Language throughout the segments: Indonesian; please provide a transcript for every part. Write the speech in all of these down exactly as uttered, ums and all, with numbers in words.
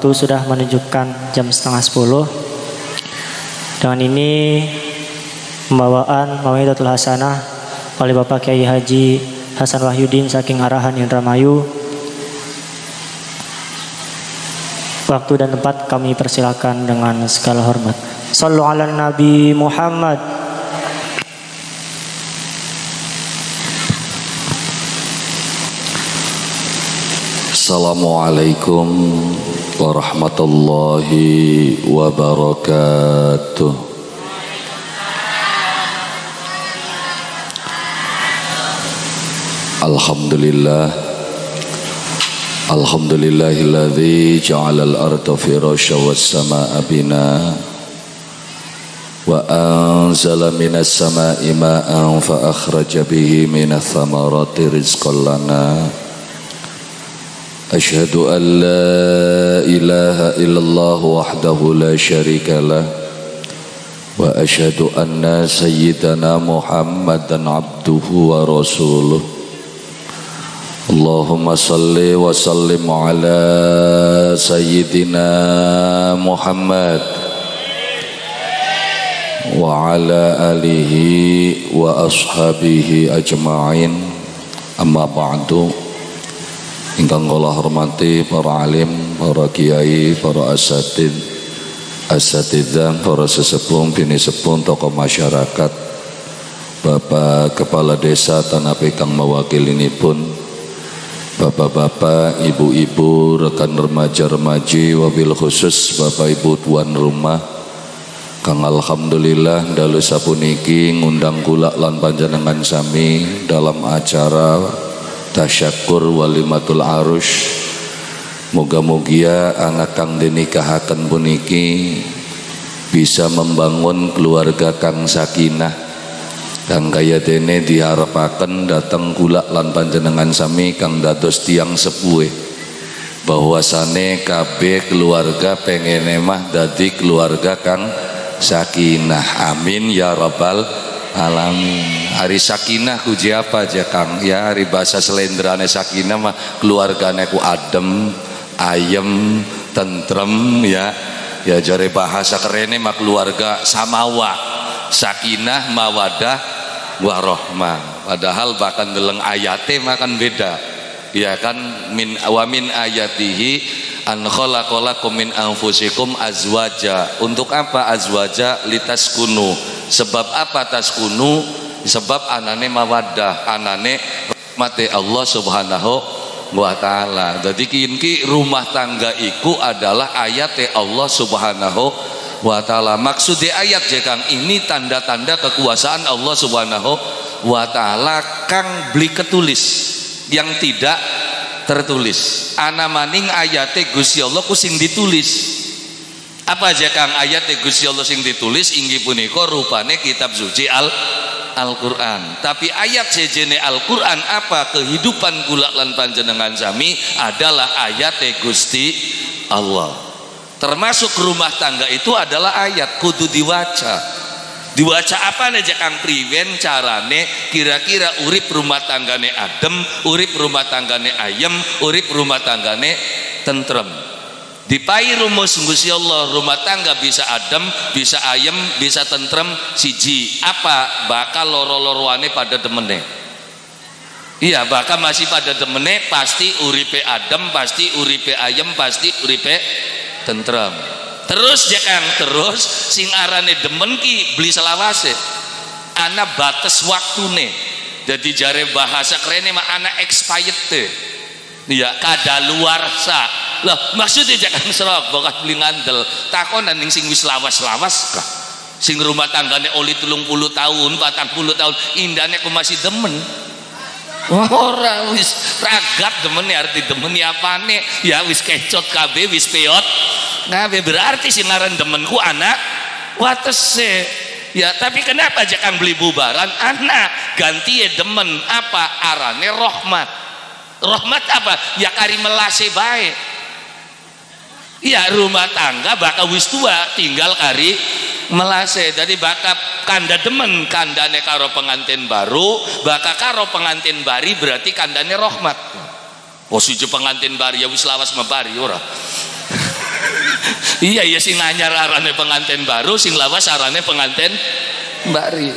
waktu sudah menunjukkan jam setengah sepuluh. Dengan ini pembawaan Mawidatul Hasanah oleh Bapak Kiai Haji Hasan Wahyudin saking Arahan Indramayu. Waktu dan tempat kami persilakan dengan segala hormat. Sallu ala Nabi Muhammad. Assalamualaikum warahmatullahi wabarakatuh. Alhamdulillah, alhamdulillahilladzi ja'ala al-arda firasya was-samaa'a binaa wa anzala minas samaa'i maa'an fa akhraja bihi minats thamarati rizqan lana. Asyhadu an la ilaha illallah wahdahu la syarika lah wa asyhadu anna sayyidana Muhammadan abduhu wa rasuluh. Allahumma salli wa sallim ala sayyidina Muhammad wa ala alihi wa ashabihi ajma'in. Amma ba'du. Ingkang kula hormati para alim, para kiai, para asatid, asatidzah, para sesepuh, bini sepuh, tokoh masyarakat, Bapak Kepala Desa Tanah Pekang mawakilinipun, bapak-bapak, ibu-ibu, rekan remaja-remaji, wabil khusus Bapak Ibu tuan rumah, kang alhamdulillah dalu sapuniki ngundang kula lan panjenengan sami dalam acara tasyakur walimatul arush. Moga-mogia anak kang dinikahaken puniki bisa membangun keluarga kang sakinah, kang kaya dene diharepaken dateng kula lan panjenengan sami kang dados tiang sepuhe, bahwasane kabeh keluarga pengene mah dadi keluarga kang sakinah. Amin ya rabbal alamin. Hari sakinah kuji apa aja Kang? Ya hari bahasa selendrane sakinah mah keluargane ku adem, ayem, tentrem ya. Ya jare bahasa kerene mah keluarga samawa, sakinah, mawadah, warahmah. Padahal bahkan deleng ayate mah kan beda. Ya kan min awamin ayatihi an khalaqalakum min anfusikum azwaja. Untuk apa azwaja? Litaskunu. Sebab apa taskunu? Sebab anane mawaddah, anane rahmate Allah Subhanahu wa taala. Jadi kinki rumah tangga iku adalah ayate Allah Subhanahu wa taala. Maksud di ayat je Kang, ini tanda-tanda kekuasaan Allah Subhanahu wa taala kang beli ketulis yang tidak tertulis. Ana maning ayate Gusti Allah ku sing ditulis. Apa aja Kang ayate Gusti Allah sing ditulis inggih punika rupane kitab suci al Al-Quran. Tapi ayat sejene Al-Quran apa kehidupan kula lan panjenengan sami adalah ayat Gusti Allah. Termasuk rumah tangga itu adalah ayat kudu diwaca. Diwaca apa aja Kang priwen carane kira-kira urip rumah tanggane adem, urip rumah tanggane ayem, urip rumah tanggane tentrem. Dipai rumus Gusti Allah rumah tangga bisa adem, bisa ayem, bisa tentrem siji apa bakal loro-loroane pada demene. Iya bakal masih pada demene pasti uripe adem, pasti uripe ayem, pasti uripe tentrem. Terus ya Kang, terus sing arane demen ki beli selawase. Ana batas waktune. Jadi jare bahasa kerene mah ana expired teh. Iya kadaluarsa. Lah maksudnya jangan serok bokat beli ngandel takonan ning sing wis lawas-lawas kah sing rumah tanggane oli telung puluh tahun patang puluh tahun indahnya aku masih demen ora wis ragat demen ya arti demen ya apane ya wis kecot kabeh wis peot kabeh berarti sing ngaran demenku anak watese ya. Tapi kenapa jangan beli bubaran anak ganti ya demen apa arane rahmat. Rahmat apa ya kari melase baik. Iya rumah tangga bakal wis tua tinggal kari melase. Jadi bakal kanda demen kandane karo pengantin baru, bakal karo pengantin bari berarti kandane rahmat. Oh suju pengantin bari ya wis lawas mebari ora. Iya ya sing anyar arane pengantin baru, sing lawas arane pengantin bari.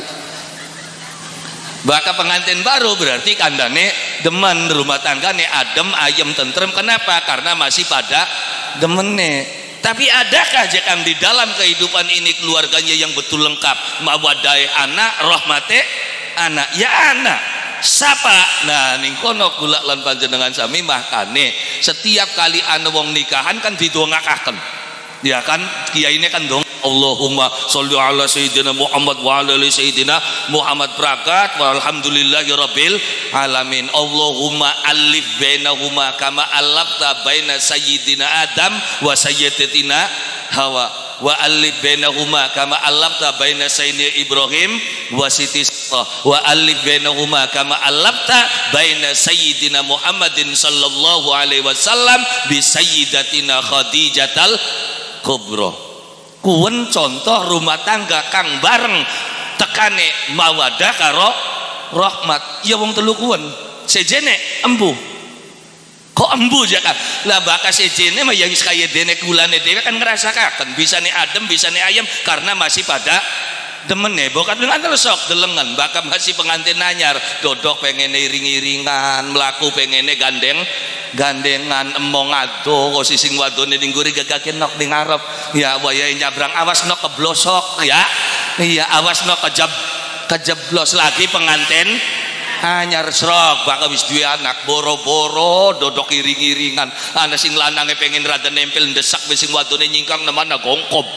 Baka pengantin baru berarti kandane demen, rumah tanggane adem ayem tentrem. Kenapa? Karena masih pada demene. Tapi adakah jekang di dalam kehidupan ini keluarganya yang betul lengkap, mawadai anak, rahmate anak? Ya anak sapa. Nah ning kono kula lan panjenengan sami makane setiap kali ana wong nikahan kan didongakaken. Ya kan kiai ini kan dong Allahumma sholli ala sayyidina Muhammad wa ala ali sayyidina Muhammad prakat walhamdulillahi rabbil alamin. Allahumma alif bainahuma kama alafta baina sayyidina Adam wa sayyidatina Hawa wa alif bainahuma kama alafta baina sayyidina Ibrahim wa siti wa alif bainahuma kama alafta baina sayyidina Muhammadin sallallahu alaihi wasallam bi sayyidatina Khadijatal Kubro. Kuwen contoh rumah tangga kang bareng tekane mawadah karo rahmat. Ya wong telu kuwen sejene embu. Kok embu jaka lah baka sejene mah yang kaya dene kulane dhewe kan ngrasakaken bisane adem bisane ayam karena masih pada demene bokat dengan telesok delengan baka masih pengantin anyar dodok pengen iring-iringan melaku pengen gandeng gandengan emong ado kok sising wadone ning guri gagaken nok ning ngarep ya waya nyabrang awas nok keblosok ya iya awas nok kejeb kejeblos lagi pengantin anyar srok bakal wis duwe anak boro-boro dodok iring-iringan ana sing lanange pengen rada nempel ndesak wis sing wadone nyingkang nemana gongkob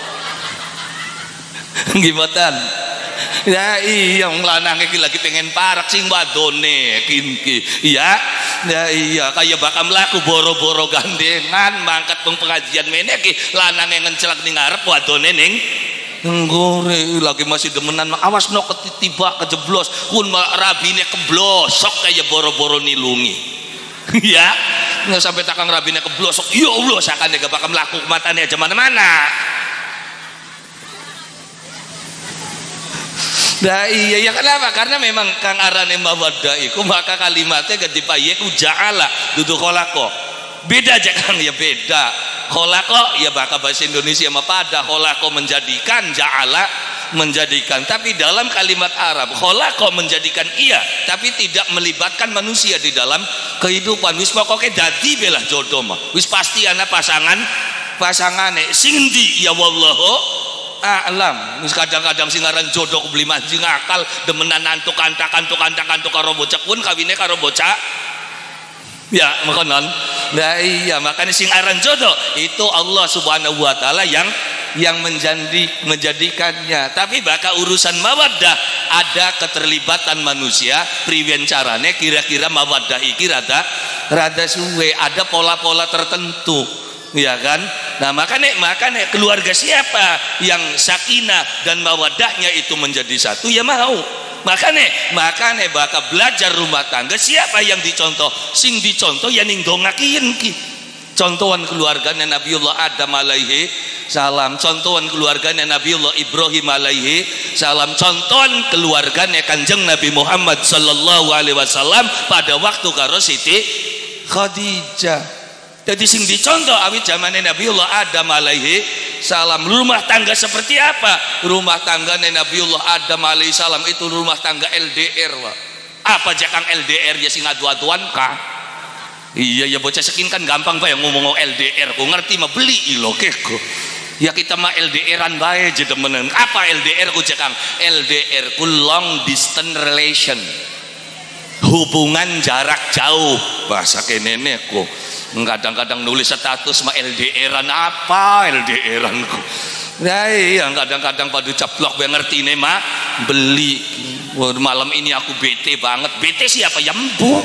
gimatan ya iya wong lanange iki lagi pengen parak sing wadone kinki iya ya iya kaya bakal mlaku boro-boro gandengan mangkat peng pengajian meneh iki lanange ngencelak ning ngarep wadone ning nggore lagi masih demenan awas no ketiba kejeblos kun rabine keblosok kaya boro-boro nilungi ya nggak sampai takang rabine keblosok ya Allah sakane gak bakal mlaku matane aja mana-mana. Nah iya ya kenapa? Karena memang kang arane mawaddah iku maka kalimatnya gak dipaye ku ja'ala dudu kholako. Beda aja kang ya beda. Kholako ya baka bahasa Indonesia mah pada kholako menjadikan ja'ala menjadikan. Tapi dalam kalimat Arab kholako menjadikan iya tapi tidak melibatkan manusia di dalam kehidupan. Wis pokoke dadi belah jodoh mah. Wis pasti ana pasangan pasangane sing ndi ya wallahu alam. Kadang-kadang sing aran jodoh beli mancing akal demenan antuk antak antuk antak antuk karo bocah pun kawine karo bocah ya makanan. Nah iya makanya sing aran jodoh itu Allah subhanahu wa ta'ala yang yang menjadi menjadikannya. Tapi baka urusan mawaddah ada keterlibatan manusia priwen carane kira-kira mawaddah iki rada rada suwe ada pola-pola tertentu ya kan. Nah makanya makanya keluarga siapa yang sakinah dan mawaddahnya itu menjadi satu ya mau. Makanya makanya bakal belajar rumah tangga siapa yang dicontoh sing dicontoh ya ning dongakiyen ki. Contohan keluarganya Nabiullah Adam alaihi salam, contohan keluarganya Nabiullah Ibrahim alaihi salam, contohan keluarganya Kanjeng Nabi Muhammad sallallahu alaihi wasallam pada waktu karo Siti Khadijah. Jadi sing dicontoh awit zamane Nabiullah Adam alaihi salam. Rumah tangga seperti apa? Rumah tanggane Nabiullah Adam alaihi salam itu rumah tangga L D R wa. Apa jakang L D R ya sing adu-aduan kah? Iya ya bocah sekin kan gampang bae ngomong L D R ku ngerti mah beli ilo keko. Ya kita mah L D R-an bae je demenan. Apa L D R ku jakang? L D R ku long distance relation. Hubungan jarak jauh bahasa kenene ku. Kadang-kadang nulis status mah L D R-an apa L D R-an ku. Nah iya kadang-kadang pada caplok gue ngerti nih mah beli. Wah, malam ini aku bete banget. Bete siapa yang empuk?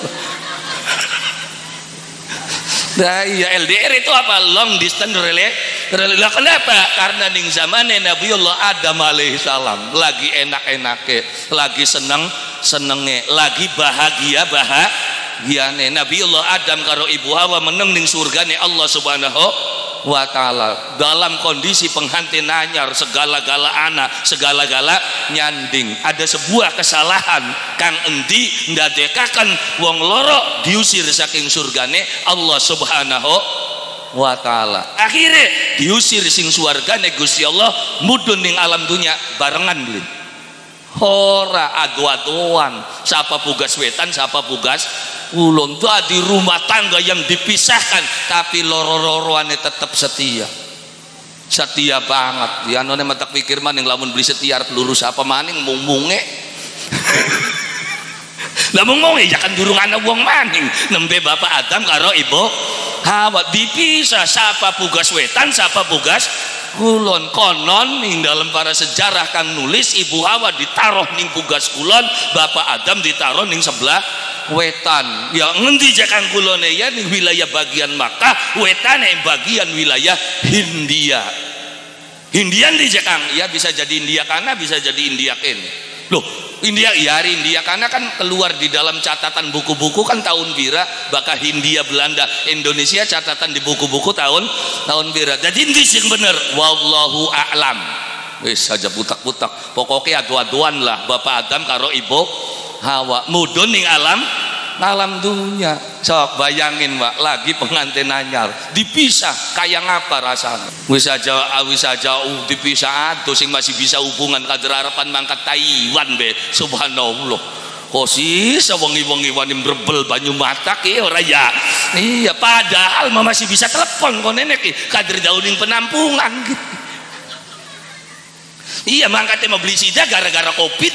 Nah iya L D R itu apa? Long distance relation. Kenapa? Karena ning zamane Nabiullah Adam alaihi salam lagi enak-enake, lagi seneng senenge, lagi bahagia bahagiane. Nabiullah Adam karo Ibu Hawa meneng ning surgane Allah Subhanahu wa ta'ala dalam kondisi penghantin anyar segala-gala anak segala-gala nyanding. Ada sebuah kesalahan kang endi ndadekaken wong loro diusir saking surgane Allah Subhanahu wa taala. Akhirnya diusir sing suargane Gusti Allah mudun ning alam dunia barengan beli. Ora adu-aduan, siapa pugas wetan, siapa pugas ulun. Di rumah tangga yang dipisahkan tapi loro-loroane tetap setia. Setia banget. Ya none matak pikir maning lamun beli setia lurus apa maning mung-munge. Lah mung-munge ya kan durung ana wong maning nembe bapak Adam karo ibu Hawa dipisah, siapa pugas wetan, siapa pugas kulon. Konon ning dalam para sejarah kang nulis ibu Hawa ditaruh ning pugas kulon, bapak Adam ditaruh ning sebelah wetan. Ya ngendi jakang kulone ya ning wilayah bagian Makkah, wetane bagian wilayah Hindia. Hindian di jakang ya bisa jadi India kana, bisa jadi India ken. Loh, India iya hari India karena kan keluar di dalam catatan buku-buku kan tahun bira, bakal Hindia Belanda Indonesia catatan di buku-buku tahun tahun bira. Jadi ini sing bener wallahu a'lam. Wis saja butak-butak pokoknya adu-aduan lah bapak Adam karo ibu Hawa mudun ning alam alam dunia. Sok bayangin Mbak lagi pengantin anyar dipisah kayak ngapa rasanya. Wis aja wis aja uh, dipisah atuh sing masih bisa hubungan kader harapan mangkat Taiwan be subhanallah. Kok sih sewengi-wengi wani brebel banyu matak ya ora ya. Iya padahal mah masih bisa telepon kok nenek kader dauning penampungan gitu. Iya mangkatnya mau beli sida gara-gara covid.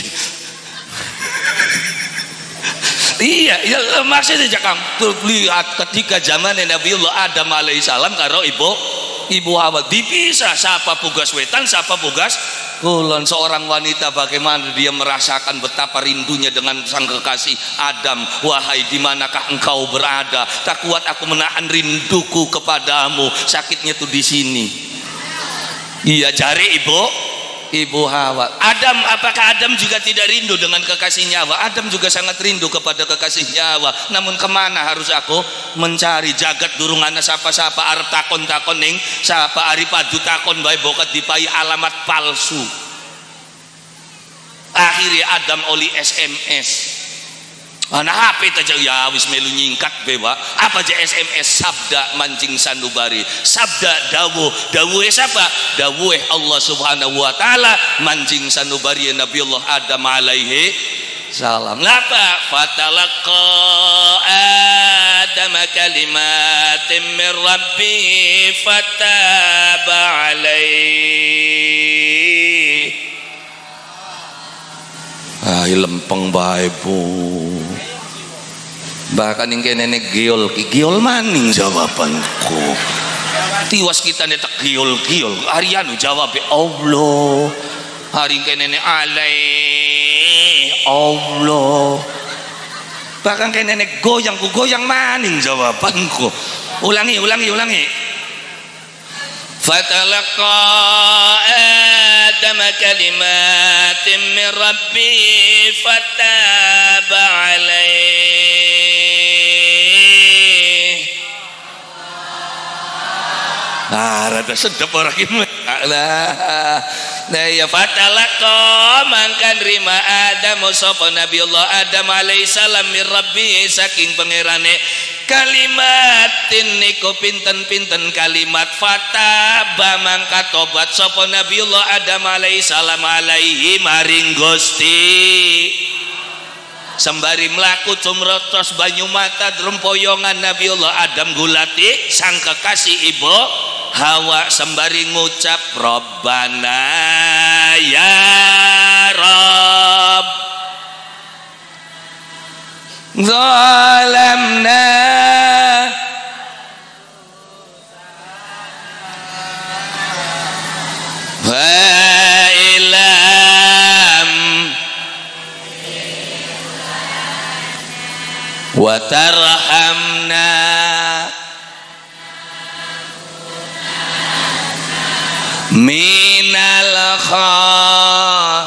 Iya, iya maksudnya jakam tuh lihat ketika zaman Nabiullah Adam alaihissalam karo ibu ibu Hawa dipisah, siapa pugas wetan, siapa pugas kulon. Seorang wanita bagaimana dia merasakan betapa rindunya dengan sang kekasih Adam. Wahai di manakah engkau berada? Tak kuat aku menahan rinduku kepadamu. Sakitnya tuh di sini. Iya jari ibu Ibu Hawa. Adam, apakah Adam juga tidak rindu dengan kekasihnya Hawa? Adam juga sangat rindu kepada kekasihnya Hawa. Namun kemana harus aku mencari? Jagat durung ana sapa-sapa arep takon-takon ning sapa ari padu takon bae bokat dipai alamat palsu. Akhirnya Adam oli S M S. Ana H P aja ya wis melu nyingkat bewa. Apa aja S M S sabda mancing sanubari. Sabda dawuh, dawuhe siapa? Dawuhe Allah Subhanahu wa taala mancing sanubari Nabiullah Adam alaihi salam. Lapa fatalaqa Adam kalimatin min rabbih fataba alaihi. Ah lempeng bae Bu. Bahkan yang kene nenek giol, giol maning jawabanku. Tiwas kita netek giol giol. Arianu jawab Allah. Hari kene nenek alai Allah. Bahkan kene nenek goyang ku goyang maning jawabanku. Ulangi ulangi ulangi. Fatalaqa Adam kalimatin min Rabbi fataba alaih. Ah, rada sedep orang ini. Lah, nah ya fatalaqa mangkan rima Adam sapa Nabiullah Adam alaihissalam min Rabbi saking pangerane kalimatin niku pinten-pinten kalimat fataba mangka tobat sapa Nabiullah Adam alaihissalam alaihi maring Gusti. Sembari melaku tumrotos banyu mata drempoyongan Nabiullah Adam gulati sang kekasih ibu Hawa sembari ngucap Rabbana ya Rabb zalamna wa ilam wa tarhamna minal kha.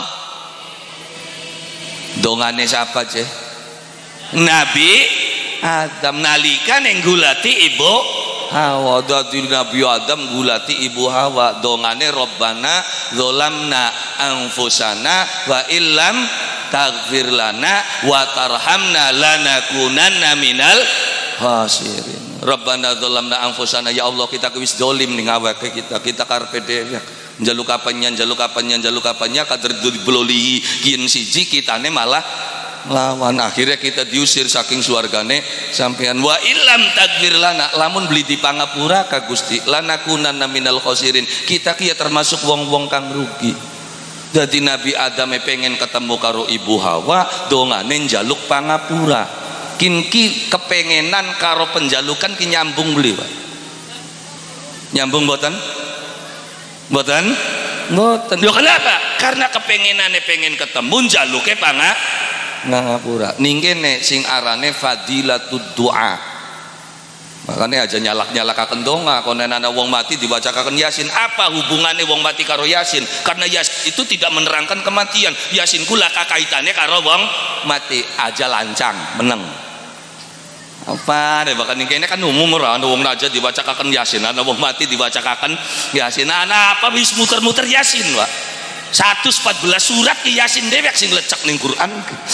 Dongane siapa ceh? Nabi Adam nalikan yang gulati ibu Hawa. Dadi Nabi Adam gulati ibu Hawa dongane Rabbana zolamna anfusana wa illam taghfir lana wa tarhamna lanakunanna minal khasirin. Rabbana dzalamna anfusana, ya Allah kita wis dolim ning awake kita, kita karepe dhewe njaluk kapannya njaluk kapannya njaluk kapannya kader dibeloli kian siji kitane malah lawan, akhirnya kita diusir saking swargane sampean. Wa illam takfir lana, lamun beli di pangapura ka Gusti lanakunanna minal khasirin, kita kia termasuk wong-wong kang rugi. Jadi Nabi Adam pengen ketemu karo Ibu Hawa, dongane njaluk pangapura. Kinki kepengenan karo penjalukan ki nyambung beli, Pak. Nyambung mboten? Mboten? Mboten. Yo kenapa? Karena kepengenane pengen ketemu njaluke panga ngapura. Ning kene sing arane fadilatud du'a. Makanya aja nyalak-nyalakaken donga konenana wong mati diwacakan Yasin. Apa hubungannya wong mati karo Yasin? Karena Yasin itu tidak menerangkan kematian. Yasin kula kakaitannya karo wong mati, aja lancang meneng. Apa deh bahkan ini kan umum orang wong aja dibacakan Yasin, ana wong mati dibacakan Yasin. Ana apa bis muter-muter Yasin, Pak. seratus empat belas surat ke Yasin dewek sing lecek ning Quran.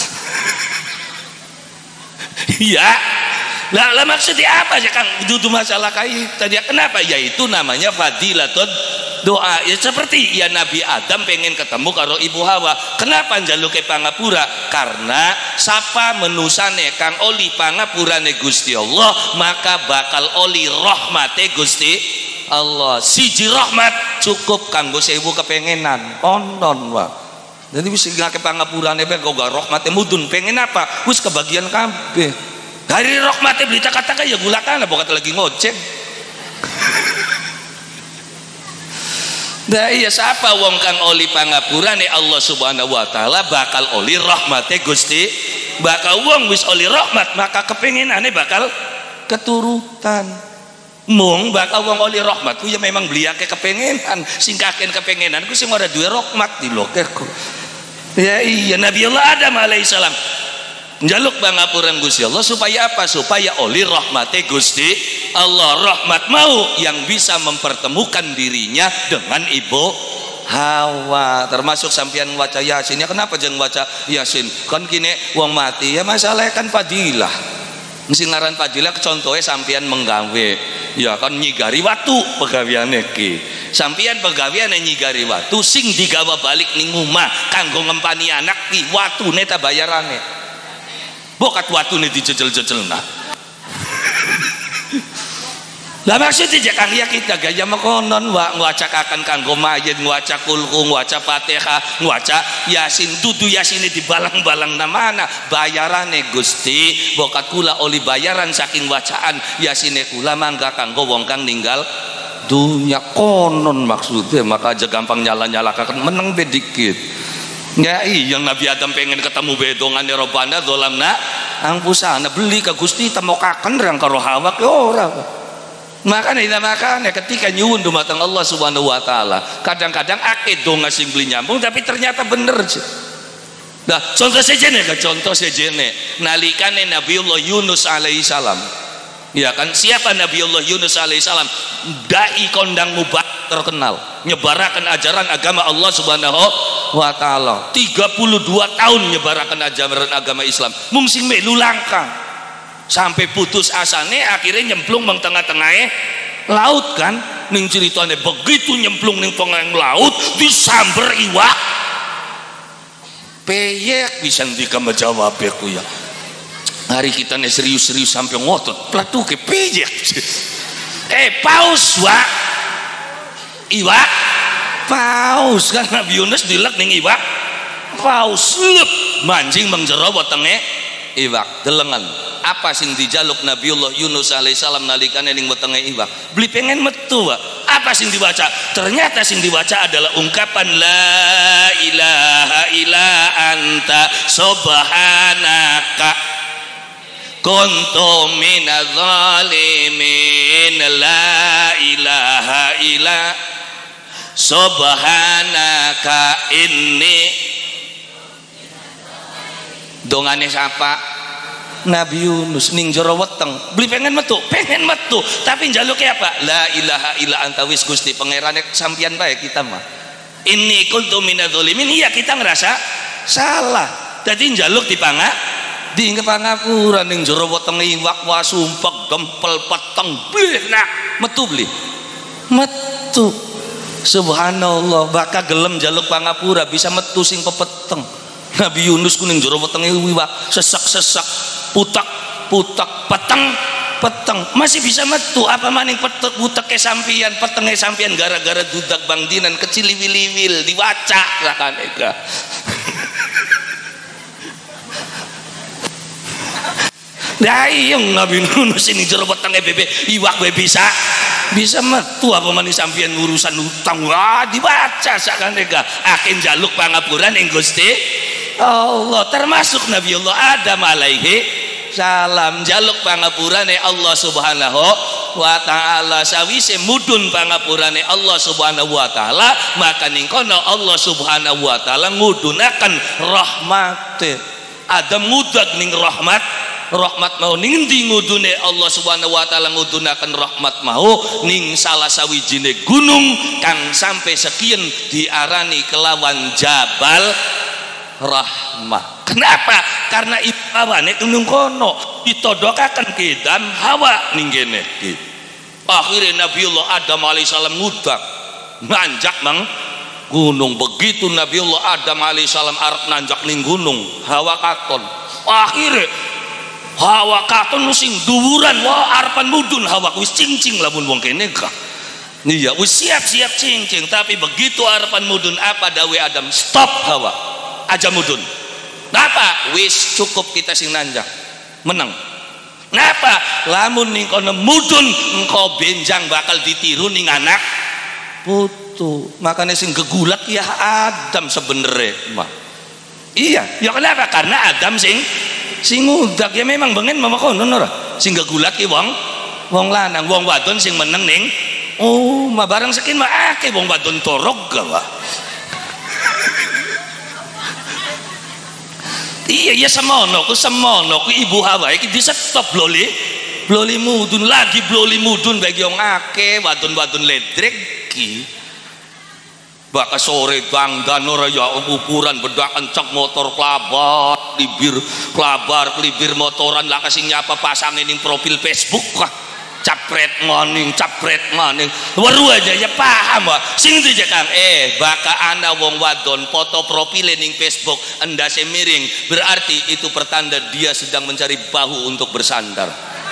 Iya. Lah, lah maksudnya apa sih Kang? Dudu masalah kayak tadi kenapa? Yaitu namanya fadilatul doa. Ya seperti ya Nabi Adam pengen ketemu karo Ibu Hawa. Kenapa njaluke pangapura? Karena sapa menusane kang oli pangapurane Gusti Allah, maka bakal oli rahmate Gusti Allah. Siji rahmat cukup kanggo sewu kepengenan. Onon wae. Jadi wis ngake pangapurane bae kok rahmate mudun. Pengen apa? Wis kebagian kabeh. Dari rahmatnya berita katakan ya gulakan, bukan lagi ngoceng. Dah iya siapa wong kang oli pangapurane Allah Subhanahu wa taala bakal oli rahmate Gusti, bakal wong wis oli rahmat maka kepengenane bakal keturutan. Mung bakal wong oli rahmat ku ya memang beliake kepengenan, singkaken kepengenan ku sing ora duwe rahmat di lokeku. Ya iya Nabi Allah Adam alaihissalam njaluk pangapuran Gusti Allah supaya apa? Supaya oleh rahmate Gusti Allah, rahmat mau yang bisa mempertemukan dirinya dengan Ibu Hawa. Termasuk sampean waca Yasin. Ya kenapa jangan waca Yasin? Kan kini wong mati ya masalah kan fadilah. Mesti ngaran fadilah contohnya sampean menggawe. Ya kan nyigari watu pegaweane ki. Sampean pegaweane nyigari watu sing digawa balik ning omah kanggo ngempani anak ki watune ta bayarane. Bokat waktu ini dijejel-jejel nah. Lah maksudnya kang ya kita gaya makonon wa ngwacakaken kanggo mayit, ngwaca kulhu, ngwaca Fatihah, ngwaca Yasin. Dudu Yasin ini dibalang-balang namana bayarane Gusti. Bokat kula oli bayaran saking wacaan Yasine kula mangga kanggo wong kang ninggal dunya konon maksudnya. Maka aja gampang nyala-nyalakaken meneng be dikit. Ya iya Nabi Adam pengen ketemu bedongan ya Rabbana dzalamna anfusana beli ke Gusti temokaken rang karo Hawa ke ora. Makanya makanya ketika nyuwun dumateng Allah Subhanahu wa taala, kadang-kadang akeh donga sing beli nyambung tapi ternyata bener. Nah, contoh sejene kan contoh sejene nalikane Nabiullah Yunus alaihi salam. Ya kan siapa Nabiullah Yunus alaihi salam? Dai kondang mubah terkenal, nyebarakan ajaran agama Allah Subhanahu wa taala. tiga puluh dua tahun nyebarakan ajaran agama Islam. Mung sing melu langkang. Sampai putus asane akhirnya nyemplung meng tengah-tengahnya laut kan. Ning ceritane begitu nyemplung ning tengah laut disamber iwak. Peyek bisa ndika menjawab aku ya. Hari kita nih serius-serius sampai ngotot platuke peyek. Eh paus wa iwak paus kan Nabi Yunus dilek ning iwak paus lep mancing mengjero wetenge iwak delengan. Apa sing dijaluk Nabiullah Yunus alaihissalam nalikane ning wetenge iwak beli pengen metu wa. Apa sing dibaca? Ternyata sing dibaca adalah ungkapan la ilaha illa anta subhanaka kuntu minadz zalimin. La ilaha illa subhanaka inni. Dongane siapa? Nabi Yunus ning jero weteng beli pengen metu pengen metu tapi njaluknya apa? La ilaha illa anta wis Gusti pangerane sampeyan bae kita mah inni kuntu minadz zalimin. Iya kita ngerasa salah jadi njaluk dipanga di pangapura ning jero wetenge iwak wasumpek gempel peteng blenak metu beli metu subhanallah bakal gelem jaluk pangapura bisa metu sing pepeteng. Nabi Yunus kuning jero wetenge iwak sesak-sesak putak putak peteng peteng masih bisa metu apa maning petek buteke sampian petenge sampian gara-gara dudak bangdinan kecil liwil-liwil diwacak rakan eka. Dah iya Nabi Yunus ini jero wetenge bebe iwak be bisa bisa metu apa maning sampian urusan utang wah dibaca sakan eka akin jaluk pangapuran ing Gusti Allah termasuk Nabi Allah Adam alaihi salam jaluk pangapurane Allah subhanahu wa ta'ala sawise mudun pangapurane Allah subhanahu wa ta'ala maka ning kono Allah subhanahu wa ta'ala ngudunaken rahmate Adam ngudag ning rahmat rahmat mau ning ndi ngudune Allah subhanahu wa ta'ala ngudunaken rahmat mau ning salah sawijine gunung kang sampai sekian diarani kelawan Jabal Rahmah. Kenapa? Karena ibu hawane gunung kono ditodokaken kedam hawa ning kene iki. Akhirnya Nabiullah Adam alaihissalam ngudak nanjak mang gunung. Begitu Nabiullah Adam alaihissalam arep nanjak ning gunung, hawa katon. Akhirnya hawa katon sing dhuwuran wah arepan mudun hawa wis cincing lamun wong kene ka. Iya, wis siap-siap cincing tapi begitu arepan mudun apa dawe Adam stop hawa. Aja mudun. Napa? Wis cukup kita sing nanjak menang. Napa? Lamun ning kono mudun engkau benjang bakal ditiru ning anak putu. Makanya sing gegulat ya Adam sebenere mah. Iya, ya kenapa? Karena Adam sing sing ngudak ya memang bengen mama kono ora. Sing gegulat ki wong wong lanang, wong wadon sing meneng ning oh, mah barang sekin mah akeh wong wadon torok gawa. Iya iya semono ku semono ku ibu Hawa iki di stop bloli bloli mudun lagi bloli mudun bagi wong akeh wadon-wadon ledrek ki bakal sore dangdan ora ya ukuran bedak kenceng motor klabar libir klabar libir motoran lah kasih nyapa pasang ning profil Facebook kah capret maning capret maning weru aja ya paham wah sing itu aja Kang eh baka ana wong wadon foto profile ning Facebook endase miring berarti itu pertanda dia sedang mencari bahu untuk bersandar.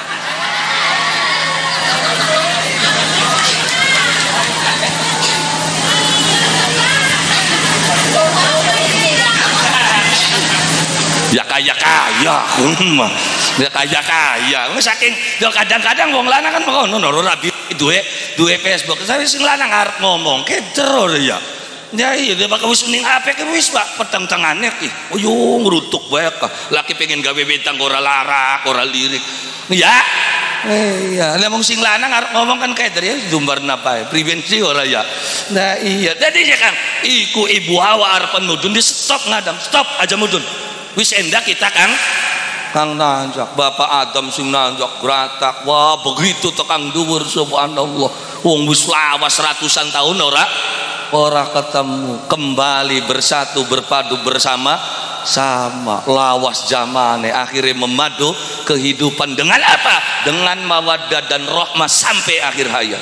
Ya kaya kaya ya kaya kaya saking kadang-kadang wong lanang kan ngono ora rabi duwe duwe Facebook tapi sing lanang arep ngomong keder ya ya iya dia bakal wis ning H P ke wis Pak peteng tengane ki oh yo ngrutuk wae laki pengen gawe bintang ora larak ora lirik ya eh ya lemong sing lanang arep ngomong kan keder ya dumbar napa prevensi ora ya nah iya dadi ya Kang iku ibu Hawa arepan mudun di stop ngadam stop aja mudun wis endah kita Kang Kang nanjak Bapak Adam sing nanjak gratak wah begitu tekang dhuwur subhanallah wong wis lawas ratusan tahun ora ora ketemu kembali bersatu berpadu bersama sama lawas zamane akhirnya memadu kehidupan dengan apa dengan mawaddah dan rahmah sampai akhir hayat.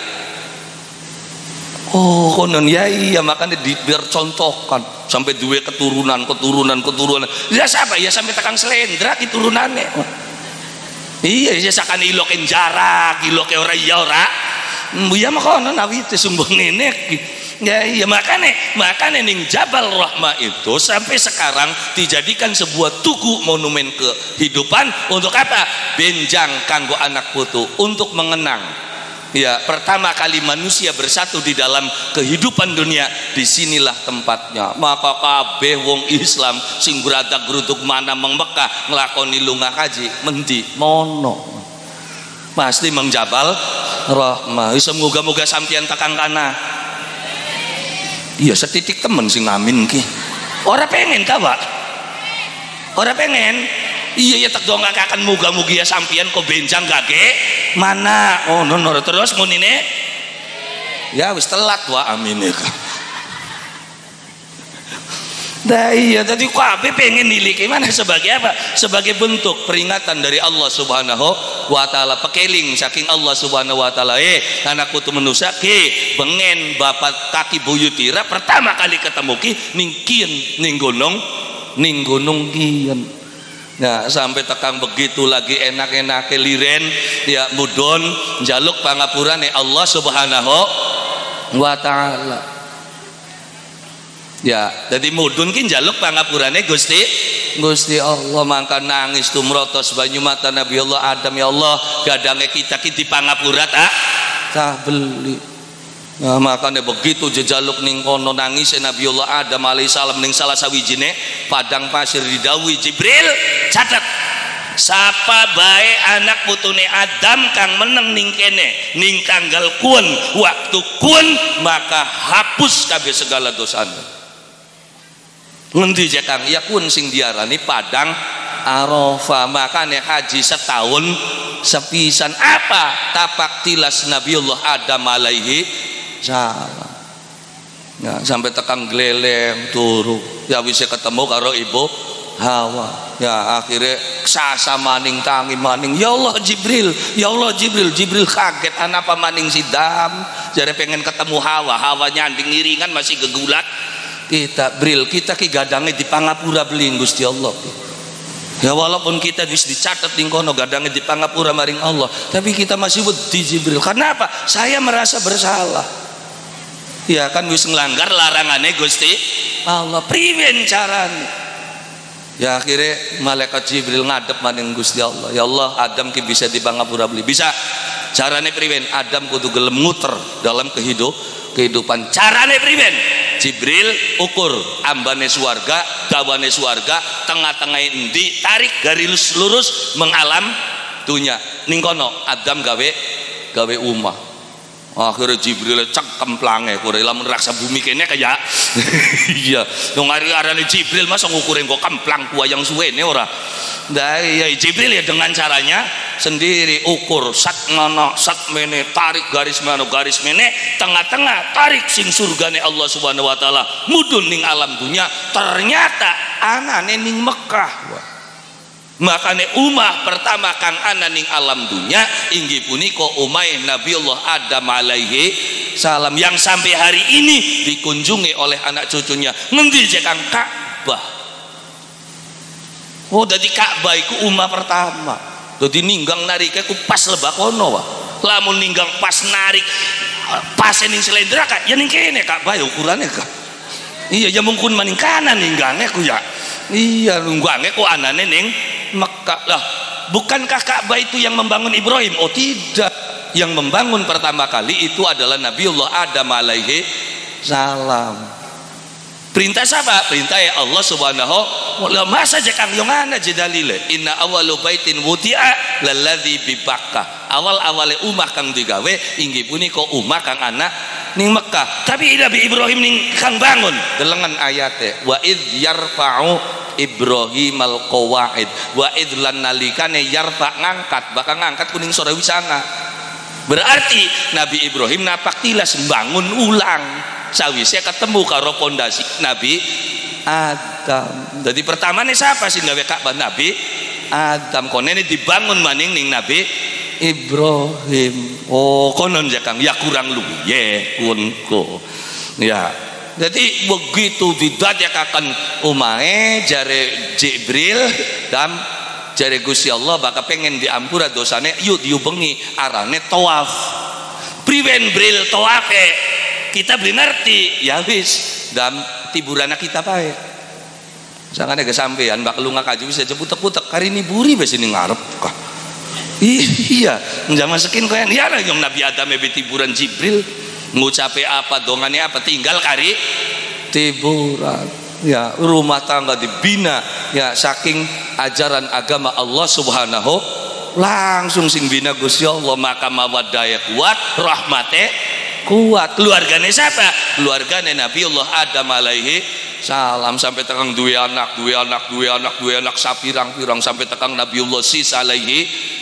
Oh konon ya iya makanya di, biar contohkan sampai dua keturunan keturunan keturunan ya siapa ya sampai tekan selendra keturunannya oh. Iya ya sakan ilokin jarak ilokin ora iya ora ya makonon awite sumbang nenek ya iya makanya makanya ning Jabal Rahmah itu sampai sekarang dijadikan sebuah tugu monumen kehidupan untuk apa benjang kanggo anak putu untuk mengenang. Ya, pertama kali manusia bersatu di dalam kehidupan dunia, disinilah tempatnya. Maka kabeh wong Islam sing gradak gruduk mana Mang Mekah nglakoni lunga haji mendi mono. Pasti Mang Jabal Rahmah. Wis muga-muga sampeyan tekan kana. Iya setitik temen sing amin ki. Ora pengen ka, Pak? Ora pengen. Iya ya tak dongakaken muga-mugi ya sampeyan kok benjang gage mana oh no, no. Terus munine ya wis telat wa amin ya Nah iya, tadi kabeh pengen niliki mana sebagai apa? Sebagai bentuk peringatan dari Allah Subhanahu wa taala, pekeling saking Allah Subhanahu wa taala. Eh, anakku tu manusia ke bengen bapak kaki buyutira pertama kali ketemu ki ning kieu ning gunung ning gunung kieu. Nah, sampai tekang begitu lagi enak-enake liren ya mudon njaluk pangapurane Allah Subhanahu wa taala. Ya, jadi mudun ki njaluk pangapurane Gusti Gusti Allah, mangka nangis tumrotos banyu mata Nabi Allah Adam, ya Allah gadange kita ki dipangapura tak tak beli. Nah, makanya begitu jejaluk ning kono nangis Nabi Allah Adam alaihissalam ning salah sawijine padang pasir didhawuhi Jibril, catat sapa bae anak putune Adam kang meneng ning kene ning tanggal kun waktu kun maka hapus kabeh segala dosane. Ngendi jekang ya kun sing diarani padang Arafah, makanya haji setahun sepisan apa tapak tilas Nabiullah Adam alaihi salam. Ya, sampai tekang gleleng turu ya bisa ketemu karo ibu Hawa. Ya akhirnya sasa maning tangi maning, ya Allah Jibril, ya Allah Jibril. Jibril kaget anak apa maning sidam jadi pengen ketemu Hawa. Hawa nyanding ngiringan masih gegulat. Kita bril kita ki gadange di pangapura beling Gusti Allah. Ya walaupun kita bisa dicatat ning kono gadange di pangapura maring Allah, tapi kita masih wedi Jibril. Karena apa? Saya merasa bersalah. Ya kan wis nglanggar larangane Gusti Allah. Priwen carane? Ya akhirnya malaikat Jibril ngadep maning Gusti Allah. Ya Allah, Adam ki bisa di pangapura beli. Bisa. Carane priwen? Adam kudu gelem muter dalam kehidup kehidupan. Carane priwen? Jibril ukur ambane swarga, dawane swarga, tengah-tengah endi, tarik garis lurus mengalam dunya. Ning kono Adam gawe gawe umah. Akhirnya Jibril cek kemplange kore lamun raksa bumi kene kaya. Iya, dong ari-arane Jibril masa ngukurin kok kemplang ku yang suwene ora. Nah, ya Jibril ya dengan caranya sendiri ukur sat ngono sat mene tarik garis mano garis mene tengah-tengah tarik sing surgane Allah Subhanahu wa taala mudun ning alam dunia ternyata anane ning Mekah. Wah. Makane umah pertama kang ana ning alam dunia inggih punika umahe Nabiullah Adam alaihi salam yang sampai hari ini dikunjungi oleh anak cucunya. Ngendi cek Kang Ka'bah. Oh, dadi Ka'bah iku umah pertama. Dadi ninggang narike ku pas lebakono wae. Lamun ninggang pas narik pas ning slendra ka ya ning kene Ka'bah ya ukurane ka. Iya ya mungkin maning kanan ninggange ku ya. Iya nunggange ku anane ning Mekah. Lah, bukankah Ka'bah itu yang membangun Ibrahim? Oh tidak. Yang membangun pertama kali itu adalah Nabiullah Adam alaihi salam. Perintah siapa? Perintah ya Allah Subhanahu wa taala. Masa aja kang yang ana je dalile. Inna awwalu baitin wudi'a lalladzi bi Bakkah. Awal-awale umah kang digawe inggih punika umah kang ana ning Mekah. Tapi Nabi Ibrahim ning kang bangun delengan ayate wa id yarfa'u Ibrahimal qawaid wa id lan nalikane yarfa ngangkat bakal ngangkat kuning sore wisana. Berarti Nabi Ibrahim napak tilas bangun ulang sawise ketemu karo pondasi Nabi Adam. Jadi pertama nih siapa sih gawe Ka'bah? Nabi Adam. Konene dibangun maning ning Nabi Ibrahim. Oh konon ya Kang ya kurang luye kunku. Ya. Jadi begitu didadekaken umahe jare Jibril dan jare Gusti Allah bakal pengen diampura dosane yuk diubengi arane tawaf. Priwen bril tawafe kita beli ngerti ya wis dan tiburana kita pae sangane ge sampean bak lunga kaju bisa jeputek-putek kari ini buri bes ini ngarep kah iya zaman sekin koyan ya yang Nabi Adam ebe tiburan Jibril ngucape apa dongane apa tinggal kari tiburan ya rumah tangga dibina ya saking ajaran agama Allah Subhanahu langsung sing bina Gusti Allah maka mawaddaya kuat rahmate kuat. Keluarganya siapa? Keluarganya Nabiullah Adam alaihi salam sampai tekang dua anak dua anak dua anak dua anak sapirang-pirang sampai tekang Nabiullah Sis alaihi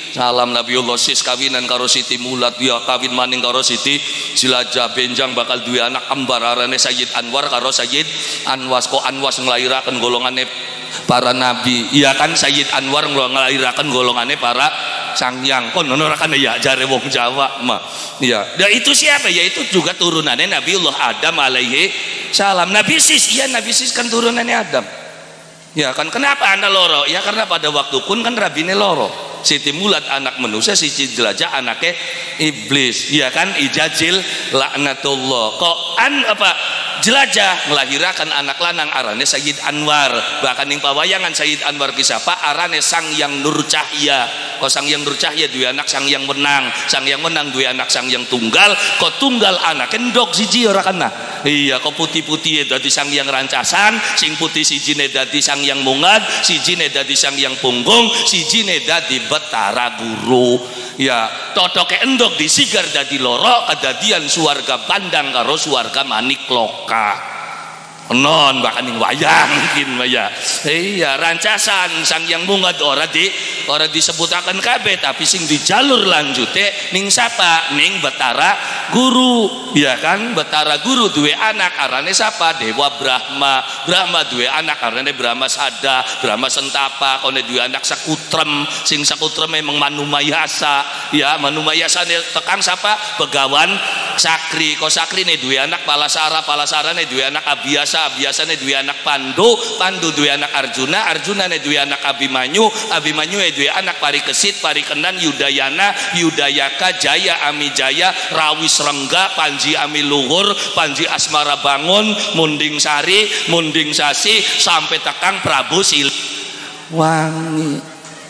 salam Nabiullah sis kawinan karo Siti Mulat ya kawin maning karo Siti Silajah benjang bakal duwe anak kembar arane Sayyid Anwar karo Sayyid Anwas. Kok Anwas nglairaken golongane para nabi iya kan Sayyid Anwar nglairaken golongane para sangyang kon ngono kan ya jare wong Jawa mah ya. Dan itu siapa ya, itu juga turunannya Nabiullah Adam alaihi salam. Nabi Sis iya Nabi Sis kan turunannya Adam ya kan. Kenapa anda loro ya, karena pada waktu kun kan rabine loro. Siti Mulat anak manusia, Siti Jelajah anaknya iblis ya kan, Ijajil laknatullah. Kok an apa Jelajah melahirkan anak lanang arane Sayyid Anwar, bahkan yang pawayangan Sayyid Anwar kisapa arane Sang Yang Nur Cahya. Kok Sang Yang Nur Cahya dua anak Sang Yang Menang, Sang Yang Menang dua anak Sang Yang Tunggal. Kok tunggal anak endok siji ora kana iya. Kok putih-putih dadi Sang Yang Rancasan, sing putih sijine dadi Sang Yang Mungad, sijine dadi Sang Yang Punggung, sijine dadi Betara Guru ya. Totoke endok disigar dadi loro, kedadian suwarga Bandang karo suwarga Manik Loka non bahkan yang wayang mungkin ya iya. Rancasan Sang Yang Mungad ora di ora disebutaken kabeh, tapi sing di jalur lanjute ning sapa ning Betara Guru ya kan. Betara Guru duwe anak arane sapa Dewa Brahma. Brahma duwe anak arane Brahma Sada, Brahma Sentapa. Kone duwe anak Sakutrem, sing Sakutrem memang Manumayasa ya. Manumayasa tekan sapa Begawan Sakri. Kok Sakri ne duwe anak Palasara, Palasara ne duwe anak Abiyasa, Abiyasa ne duwe anak Pandu, Pandu duwe anak Arjuna, Arjuna ne duwe anak Abimanyu, Abimanyu ne duwe anak Parikesit, Parikenan Yudayana, Yudayaka, Jaya Amijaya, Rawis Rengga, Panji Amiluhur, Panji Asmara Bangun, Munding Sari, Munding Sasi, sampai tekang Prabu Siliwangi.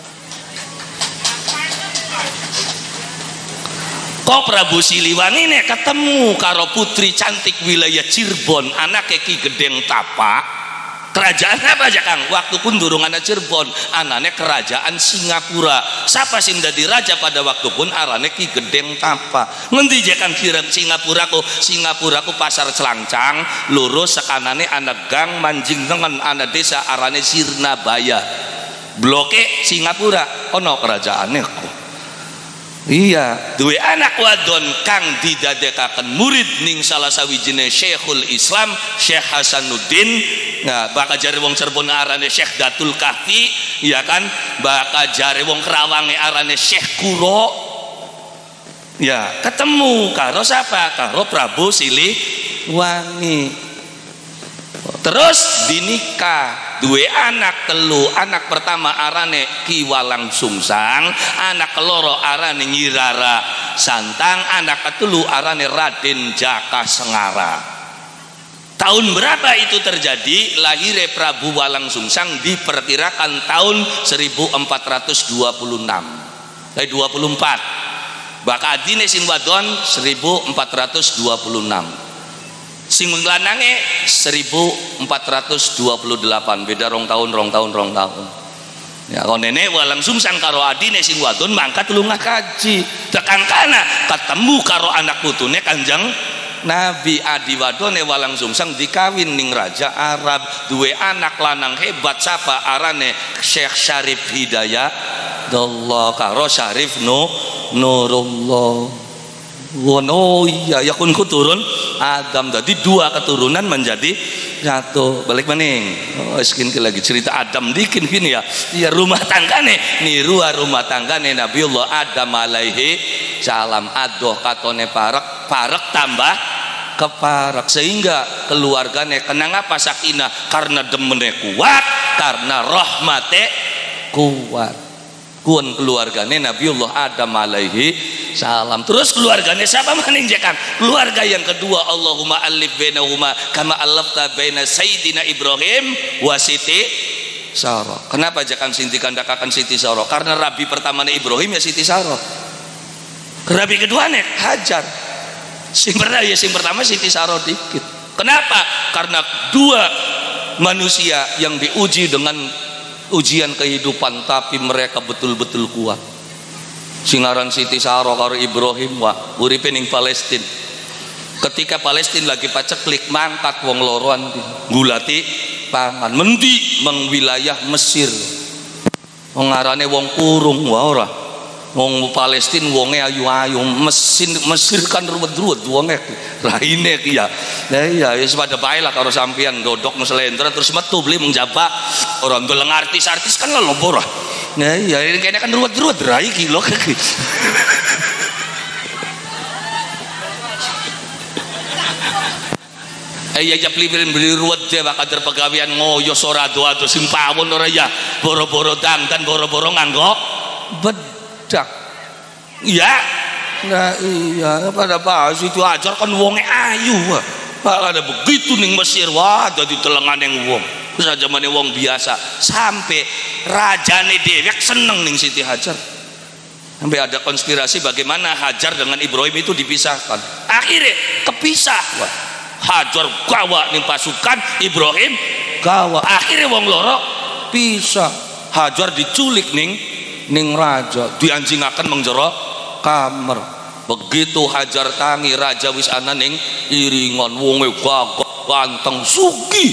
Kok Prabu Siliwangi nih ketemu karo putri cantik wilayah Cirebon, anak Ki Gedeng Tapa. Kerajaan apa aja Kang? Waktu pun durung anak Cirebon, anaknya kerajaan Singapura. Siapa sing dadi raja pada waktu pun arane Ki Gedeng Tapa. Ngendi je Kang kirang Singapura ku? Singapura ku pasar Celangcang, lurus sekanane anak gang manjing dengan anak desa arane Sirnabaya. Bloke Singapura ono kerajaannya ku. Iya, duwe anak wadon kang didadekaken murid ning salah sawijine Syekhul Islam Syekh Hasanuddin. Nah, bakal jare wong Cirebon arane Syekh Datul Kahfi, ya kan? Bakal jare wong Kerawange arane Syekh Kuro. Ya, ketemu karo siapa? Karo Prabu Siliwangi. Terus dinikah, duwe anak telu. Anak pertama arane Ki Walang Sungsang, anak keloro arane Nyi Rara Santang, anak ketelu arane Raden Jaka Sengara. Tahun berapa itu terjadi? Lahirnya Prabu Walang Sungsang diperkirakan tahun seribu empat ratus dua puluh enam, eh dua puluh empat. Baka adine sing wadon seribu empat ratus dua puluh enam. Sing lanange seribu empat ratus dua puluh delapan, beda rong tahun rong tahun rong tahun ya. Kalau nenek Walang Sungsang karo adine sing wadon mangkat lunga kaji tekan kana ketemu karo anak putune Kanjeng Nabi. Adi wadone Walang Sungsang dikawin ning raja Arab, duwe anak lanang hebat sapa arane Syekh Syarif Hidayatullah karo Syarif no Nurullah. Oh iya, ya kun turun Adam, tadi dua keturunan menjadi satu. Balik maning, oh skin lagi cerita Adam dikin gini ya. Ya rumah tanggane, nih ruah rumah tanggane Nabiullah Adam alaihi salam. Adoh katone parek, parek tambah keparak sehingga keluargane kenang apa sakinah karena demene kuat, karena rahmate kuat. Kun keluargane Nabiullah Adam alaihi salam. Terus keluarganya siapa meninjakan? Keluarga yang kedua, Allahumma alif bainahuma kama alafta baina Sayyidina Ibrahim wa Siti Sara. Kenapa jangan Siti kandakakan Siti Sara? Karena rabi pertamanya Ibrahim ya Siti Sara. Rabi kedua nih Hajar. Sing pertama ya sing pertama Siti Sara dikit. Kenapa? Karena dua manusia yang diuji dengan ujian kehidupan tapi mereka betul-betul kuat. Singaran Siti Sara karo Ibrahim wah uripe ning Palestina. Ketika Palestina lagi paceklik mangkat wong loroan gulati pangan mendi meng wilayah Mesir. Wong ngarane wong kurung wah ora. wong Palestina wonge ayu-ayu, mesin Mesir kan ruwet-ruwet wonge raine ki ya. Lah iya wis pada bae lah karo sampean dodok meslendra terus metu beli menjaba orang doleng artis-artis kan lelobor. Nah iya ini kayaknya kan ruwet-ruwet rai ki lho. Eh ya japli beli ruwet je bakal pegawaian ngoyo sorado atau simpawon ora ya boro-boro dangdan boro-boro nganggo bedak. Iya. Nah iya pada pas itu ajar kan wonge ayu. Pak ada begitu ning Mesir wah dadi telengan yang wong. Terus zamane wong biasa sampai rajane dewek seneng ning Siti Hajar. Sampai ada konspirasi bagaimana Hajar dengan Ibrahim itu dipisahkan. Akhirnya kepisah. Wah. Hajar gawa ning pasukan, Ibrahim gawa. Akhirnya wong loro pisah. Hajar diculik ning ning raja, dianjingaken mengjero kamar. Begitu Hajar tangi raja wis ana ning iringan wonge gagah ganteng sugih.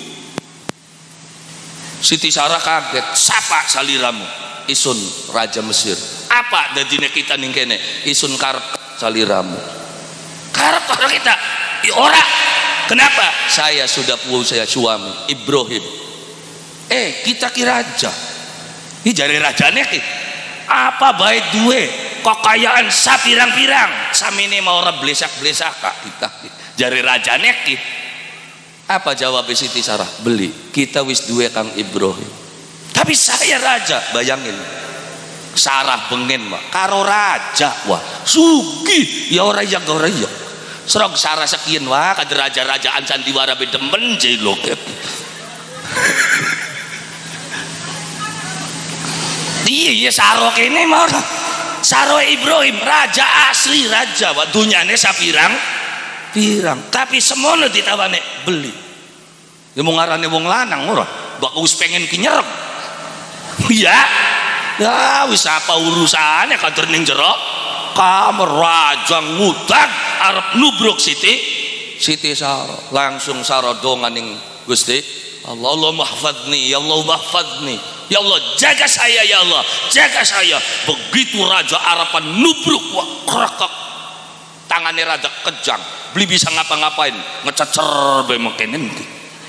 Siti Sarah kaget, "Sapa saliramu?" "Isun raja Mesir." "Apa dadine kita ning kene?" "Isun karep saliramu." "Karep karo kita?" "Ora." "Kenapa?" "Saya sudah punya suami Ibrahim." "Eh kita ki raja." "Ih jare rajane ki apa bae duwe kekayaan sapirang-pirang samene mau ora blesak-blesak kita jare rajane ki." Apa jawab Siti Sarah? "Beli kita wis duwe Kang Ibrahim." "Tapi saya raja." Bayangin Sarah bengen mah karo raja wah sugih ya ora ya ora ya serok Sarah sekian wah kader raja-rajaan sandiwara bedemen jelo. Iya Sarah kene mah Sarah Ibrahim raja asli raja wah dunyane sapirang pirang tapi semono ditawane beli. Ya mau ngarane wong lanang ora bak wis pengen ki nyerep. Iya. Ya wis apa urusane kader ning jero kamar raja ngutang arep nubruk Siti Siti Sarah. Langsung Sarah donga ning Gusti Allah, Allah mahfadni ya Allah mahfadni ya Allah jaga saya ya Allah jaga saya. Begitu raja Arapan nubruk wah krekek tangannya rada kejang beli bisa ngapa-ngapain ngececer bae mekenen ki.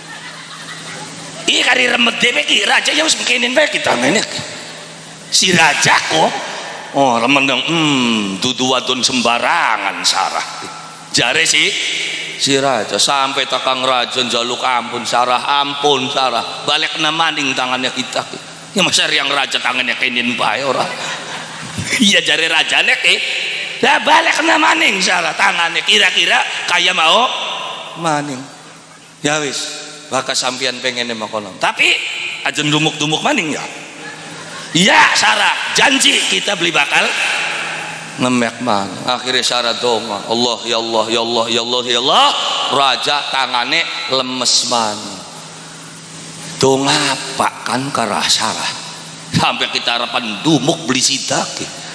Iya kari remet dhewe ki raja ya wis mekenen bae kita ngene si raja kok oh remendang hmm dudu wadon sembarangan Sarah jare si si raja sampai takang raja njaluk ampun Sarah ampun Sarah balik kena maning tangannya kita ya masa yang raja tangannya kenin bae ora. Iya jare rajane ki dah balik kena maning Sarah tangannya kira-kira kaya mau maning. Ya wis bakal sampean pengen makono tapi aja dumuk-dumuk maning ya. Iya Sarah janji kita beli bakal ngemek man. Akhirnya Sarah donga Allah ya Allah ya Allah ya Allah ya Allah raja tangannya lemes man donga apa kan karah Sarah sampai kita harapan dumuk beli sidak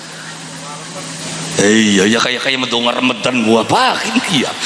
iya ya kayak kayak mendonga remedan gua apa ini ya.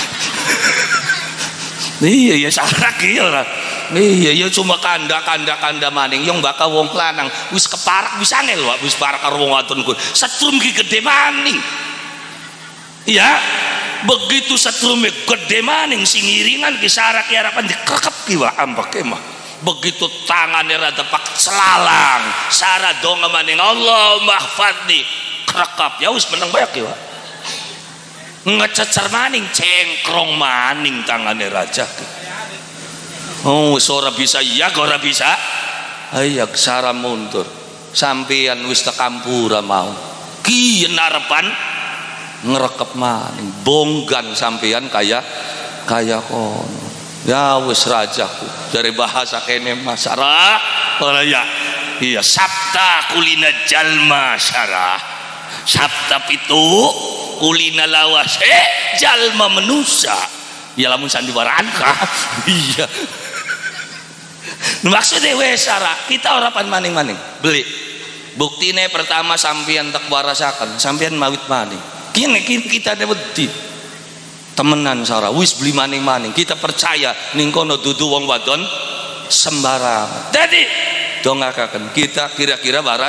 Iya ya Sarah kira iya ya cuma kanda kanda kanda maning yang bakal wong lanang wis keparak wis angel wae wis parak karo wong wadon kuwi setrum ki gede maning. Iya begitu setrume gede maning sing iringan ki Sarah ki harapan dikrekep ki wae ambek mah. Begitu tangannya rada pak selalang Sarah donga maning Allah mahfadni krekep ya wis meneng bae ki wae. Ngececer maning cengkrong maning tangannya raja ki. Oh ora bisa iya ora bisa ayak Sarah mundur sampean wis tekampura mau kiyen arepan ngrekep maning bonggan sampean kaya kaya kono ya wis rajaku dari bahasa kene Mas Sarah ora ya iya sabta kulina jalma Sarah sabta pitu kulina lawas eh jalma manusia ya lamun sandiwaraan kah iya. Maksudnya wes Sarah kita orapan maning-maning beli buktine pertama sampean tak warasakan sampean mawit maning kini kita ada wedi temenan Sarah wis beli maning-maning kita percaya ning kono dudu wong wadon sembarang jadi dongakaken kita kira-kira waras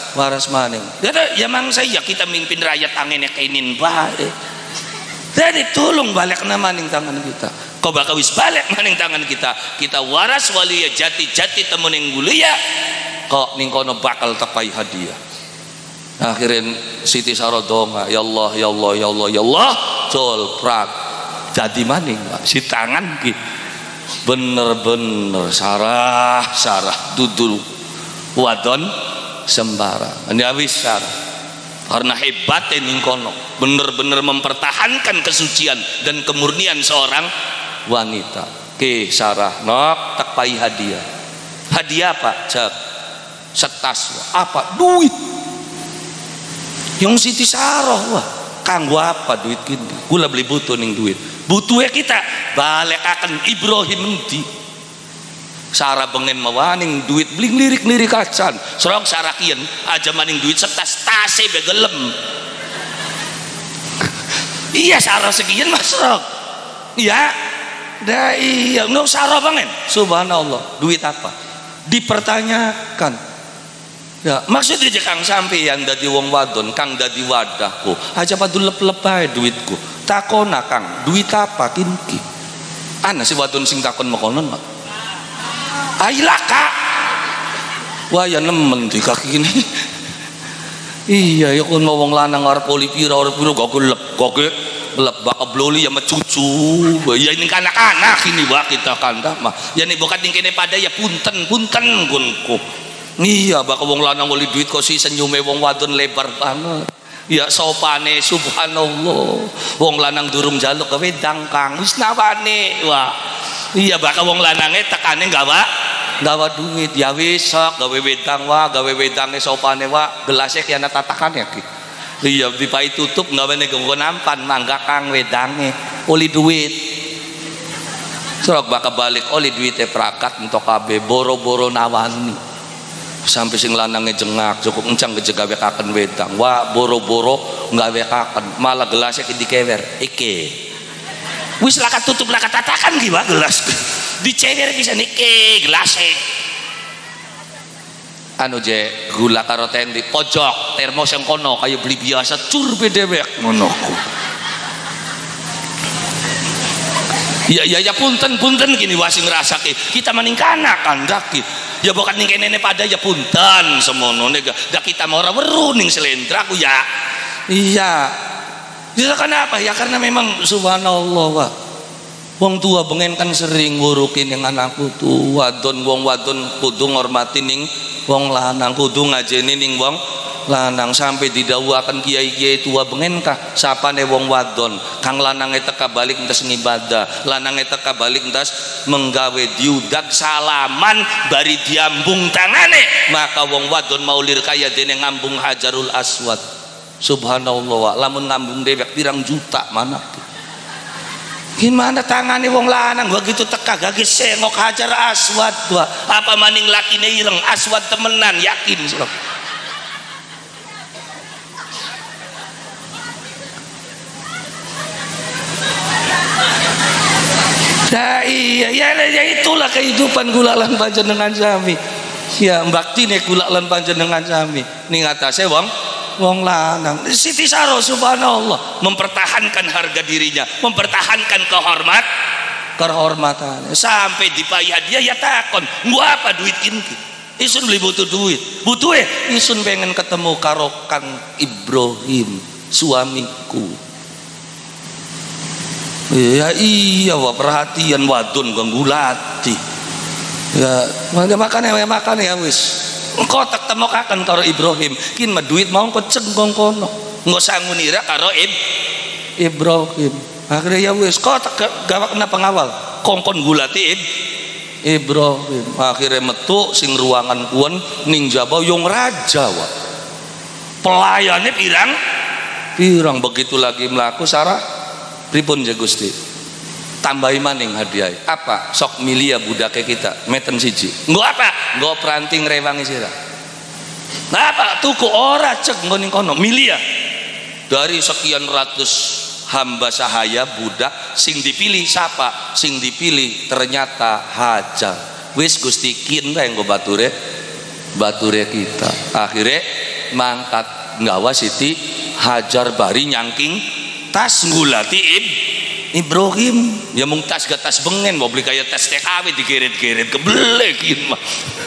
waras maning. Jadi ya mang saya kita mimpin rakyat angin kainin bae. Jadi tolong balik na maning tangan kita. Kau bakal wis balik maning tangan kita. Kita waras walia jati-jati temening gulia. Kok ning kono bakal tapai hadiah. Akhirin Siti Sarodonga, ya Allah, ya Allah, ya Allah, ya Allah, col prak. Jadi maning si tangan ki. Bener-bener sarah sarah dudul wadon sembarang. Ini habis sarah. Karena hebatnya ning kono, bener-bener mempertahankan kesucian dan kemurnian seorang wanita. Ke sarah nok tak pai hadiah. Hadiah apa? Cek setas apa? Duit. Yang Siti Saroh wah, kanggo apa duit gini? Gula beli butuh ning duit. Butuhnya kita balik akan Ibrahim endi. Sarah bengen mawaning duit beli lirik-lirik acan. Serok sarah kian aja maning duit setas tase begelem. Iya sarah sekian mas serok. Iya. Dah iya no sarah bengen. Subhanallah. Duit apa? Dipertanyakan. Ya, maksudnya kang sampeyan dadi wong wadon, kang dadi wadahku. Aja padu lep-lep ae duitku. Takona kang, duit apa kinki? Ana si wadon sing takon makonon, Mak. Ailaka. Wah ya nemen di kaki ini. Iya ya kon wong lanang arep poli pira arep pira gak gelep, gak gelep bak bloli ya mecucu. Ya ini anak-anak ini wah kita kandah mah. Ya nih bukan ning kene pada ya punten, punten gunku. Iya bak wong lanang wali duit kok si senyume wong wadon lebar banget. Ya sopane subhanallah. Wong lanang durung jaluk ke wedang kang wis nawane. Wah. Iya bak wong lanange tekane gawa gawa duit ya wis sok gawe wedang wa gawe wedange sopane wa gelasnya kiana tatakan ya ki. Iya dipai tutup gawane ganggo nampan mangga kang wedange oli duit. Sok bak balik oli duite prakat entok kabeh boro-boro nawani. Sampai sing lanange jengak cukup encang gawe kaken wedang wah boro-boro gawe kaken malah gelasnya dikewer iki wis lakat tutup lakat tatakan ki wah gelas dicewer bisa niki gelasnya anu je gula karo tendi pojok termos yang kono kayak beli biasa cur bedewek ngono ya ya ya punten punten gini wasing ngrasake kita maningkana kandaki ya bukan ning kene pada ya punten semono nek dak kita mau ora weru ning selendraku ya iya ya kenapa ya karena memang subhanallah wa wong tua bengen kan sering ngurukin yang anakku tuh wadon wong wadon kudu ngormati ning wong lanang kudu ngajeni ning wong lanang sampai didhawuhaken kiai-kiai tua bengen kah sapane wong wadon kang lanange teka balik entas ngibadah lanange teka balik entas menggawe diudak salaman bari diambung tangane maka wong wadon maulir kaya dene ngambung Hajarul Aswad subhanallah lamun ngambung dewek pirang juta mana gimana tangane wong lanang begitu teka gage sengok Hajar Aswad gua apa maning lakine ireng aswad temenan yakin sok. Nah iya ya, ya itulah kehidupan gulalan panjenengan sami ya bakti nih gulalan panjenengan sami ning atase wong wong lanang Siti Saroh subhanallah mempertahankan harga dirinya mempertahankan kehormat kehormatannya sampai dipai hadiah ya takon gua apa duit ini isun beli butuh duit butuh eh isun pengen ketemu karo Kang Ibrahim suamiku. Ya iya wah perhatian wadon ganggulati ya makan ya makan ya wis engkau tak temokakan karo Ibrahim kin mah duit mau kau cengkong kono nggak sangunira karo Ib Ibrahim akhirnya ya wis kau tak gawak kena pengawal kongkon gulati Ib Ibrahim akhirnya metu sing ruangan kuon ning jaba yung raja wah pelayannya pirang pirang begitu lagi melaku Sarah pripun je Gusti tambahi maning hadiah apa sok milia budake kita meten siji nggo apa nggo pranting rewangi sira nah apa tuku ora cek nggo ning kono milia dari sekian ratus hamba sahaya budak sing dipilih siapa sing dipilih ternyata Hajar wis Gusti kin wae nggo bature bature kita akhirnya mangkat nggawa Siti Hajar bari nyangking tas ngulati ib Ibrahim ya mung tas gak tas bengen mau beli kayak tas T K W digeret-geret kebelekin mah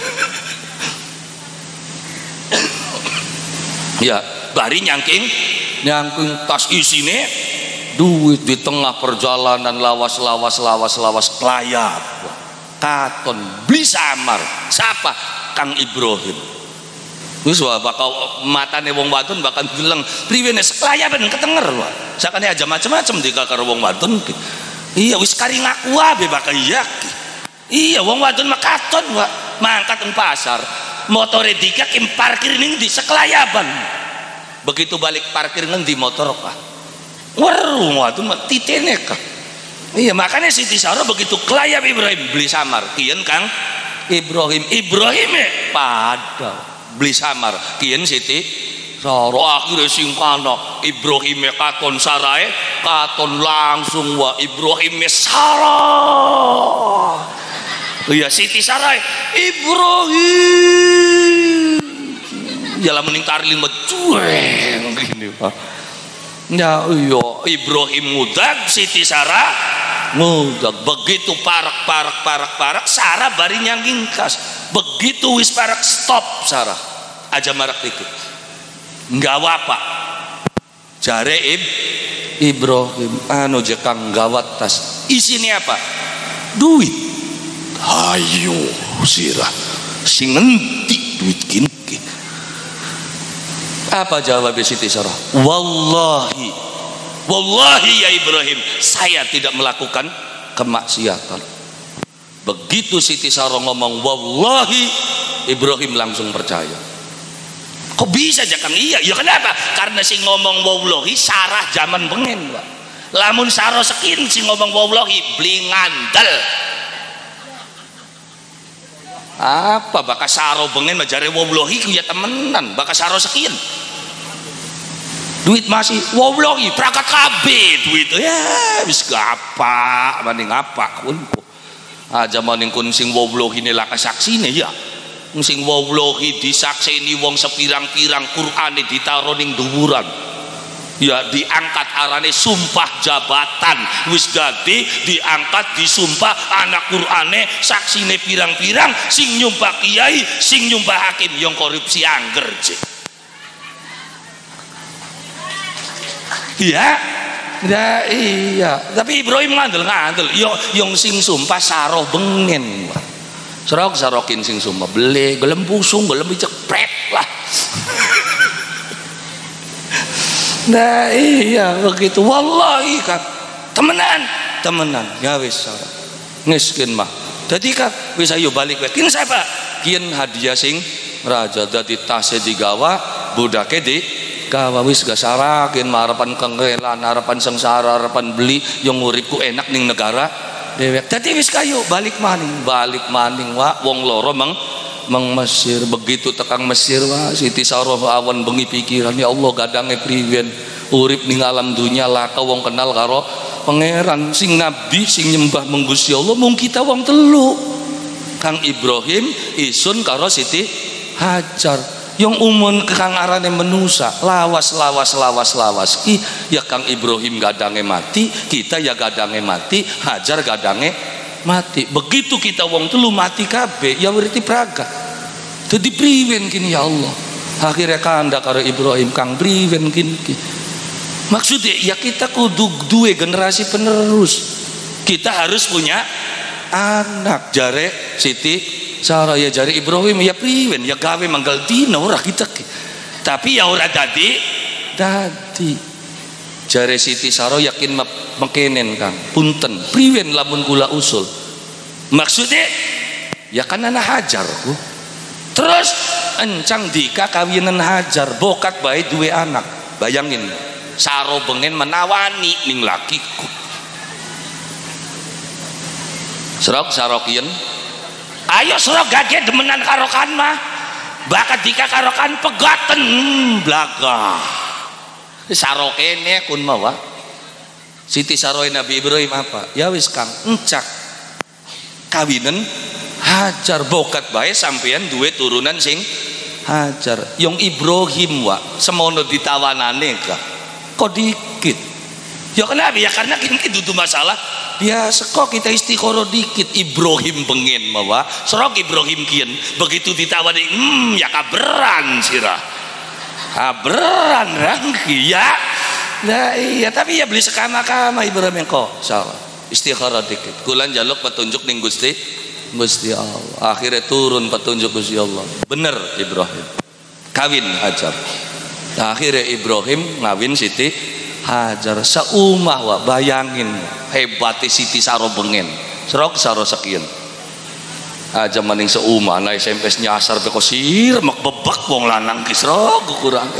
ya bari nyangking nyangking tas isine duit di tengah perjalanan lawas lawas lawas lawas kelayap katon beli samar siapa Kang Ibrahim wis wae bakal matane wong wadon bakal bilang priwene sekelayaban ketenger wae sakane aja macam-macam dika karo wong wadon iya wis kari ngaku wae bakal iya iya wong wadon mah katon wae mangkat teng pasar motore dika kim parkir ning di sekelayaban begitu balik parkir ngendi motor ka weru wadon mah titene ka iya makanya Siti Sarah begitu kelayap Ibrahim beli samar kian Kang Ibrahim Ibrahim pada beli samar kian Siti Sarah akhirnya singkana Ibrahim katon sarai katon langsung wa Ibrahim Sarah iya Siti Sarah Ibrahim jalan meningkar lima cueng gini Pak ya iya Ibrahim ngudag Siti Sarah ngudag begitu parak parak parak parak Sarah bari nyangking kas begitu wis parak stop Sarah aja marak dikit nggak apa jare Ib Ibrahim anu jekang gawat tas isinya apa duit ayo sirah sing ngendi duit gini apa jawab Siti Sarah wallahi wallahi ya Ibrahim saya tidak melakukan kemaksiatan begitu Siti Sarah ngomong wallahi Ibrahim langsung percaya kok bisa aja Kang iya ya kenapa karena si ngomong wallahi Sarah zaman bengen Pak lamun Sarah sekin si ngomong wallahi beli ngandel apa bakal Sarah bengen majare wallahi ya temenan bakal Sarah sekin duit masih wallahi prakat kabeh duit ya wis apa maning apa kun aja maning kun sing wallahi ne laka saksine ya sing wallahi disakseni wong sepirang-pirang Qur'ane ditaro ning dhuwuran ya diangkat arane sumpah jabatan wis dadi diangkat disumpah anak Qur'ane saksine pirang-pirang sing nyumpah kiai sing nyumpah hakim yang korupsi angger je iya ya iya tapi Ibrahim ngandel ngandel yo yang sing sumpah Sarah bengen serok sarokin sing sumpah beli gelem pusung gelem diceprek lah nah iya begitu wallahi kan temenan temenan ya wis ngiskin mah dadi kan wis ayo balik wae kin siapa kian hadiah sing raja dadi tase digawa budake di gawa wis gak sarakin harapan kengrelan harapan sengsara harapan beli yang nguripku enak ning negara dewek dadi wis kayo balik maning balik maning wa wong loro meng meng Mesir begitu tekang Mesir wa Siti Sarah awan bengi pikiran ya Allah gadange priwen urip ning alam dunya laka wong kenal karo pangeran sing nabi sing nyembah mung Gusti Allah mung kita wong telu Kang Ibrahim isun karo Siti Hajar yang umun kang arane menusa lawas lawas lawas lawas ki ya Kang Ibrahim gadange mati kita ya gadange mati Hajar gadange mati begitu kita wong telu mati kabeh ya berarti praga dadi priwen kini ya Allah akhirnya kanda karo Ibrahim Kang priwen kini maksudnya ya kita kudu duwe generasi penerus kita harus punya anak jare Siti Sarah ya jari Ibrahim ya priwen ya gawe manggal dina ora kita tapi ya ora dadi dadi jare Siti Sarah yakin mekenen Kang punten priwen lamun kula usul maksudnya ya kan anak Hajar ku terus encang dika kawinan Hajar bokat bae duwe anak bayangin Sarah bengen menawani ning lakiku serok sarokien ayo surah gage demenan karokan mah bakat dika karokan pegaten blaga sarokene kun mawa Siti Sarah Nabi Ibrahim apa ya wis Kang encak kawinen Hajar bokat bae sampean duwe turunan sing Hajar yang Ibrahim wa semono ditawanane kah kok dikit ya kenapa ya karena ini dudu masalah biasa kok kita istiqoroh dikit Ibrahim pengen mawa serok Ibrahim kian begitu ditawani hmm ya kaberan sirah kaberan rangki ya nah iya tapi ya beli sekama-kama Ibrahim kok salah istiqoroh dikit kulan jaluk petunjuk ning Gusti Gusti Allah akhirnya turun petunjuk Gusti Allah bener Ibrahim kawin Hajar akhirnya Ibrahim ngawin Siti Hajar seumah wa bayangin hebatnya Siti Saro bengen serok Saro sekian aja maning seumah nah S M P nyasar beko sir mak bebak wong lanang ki serok kurang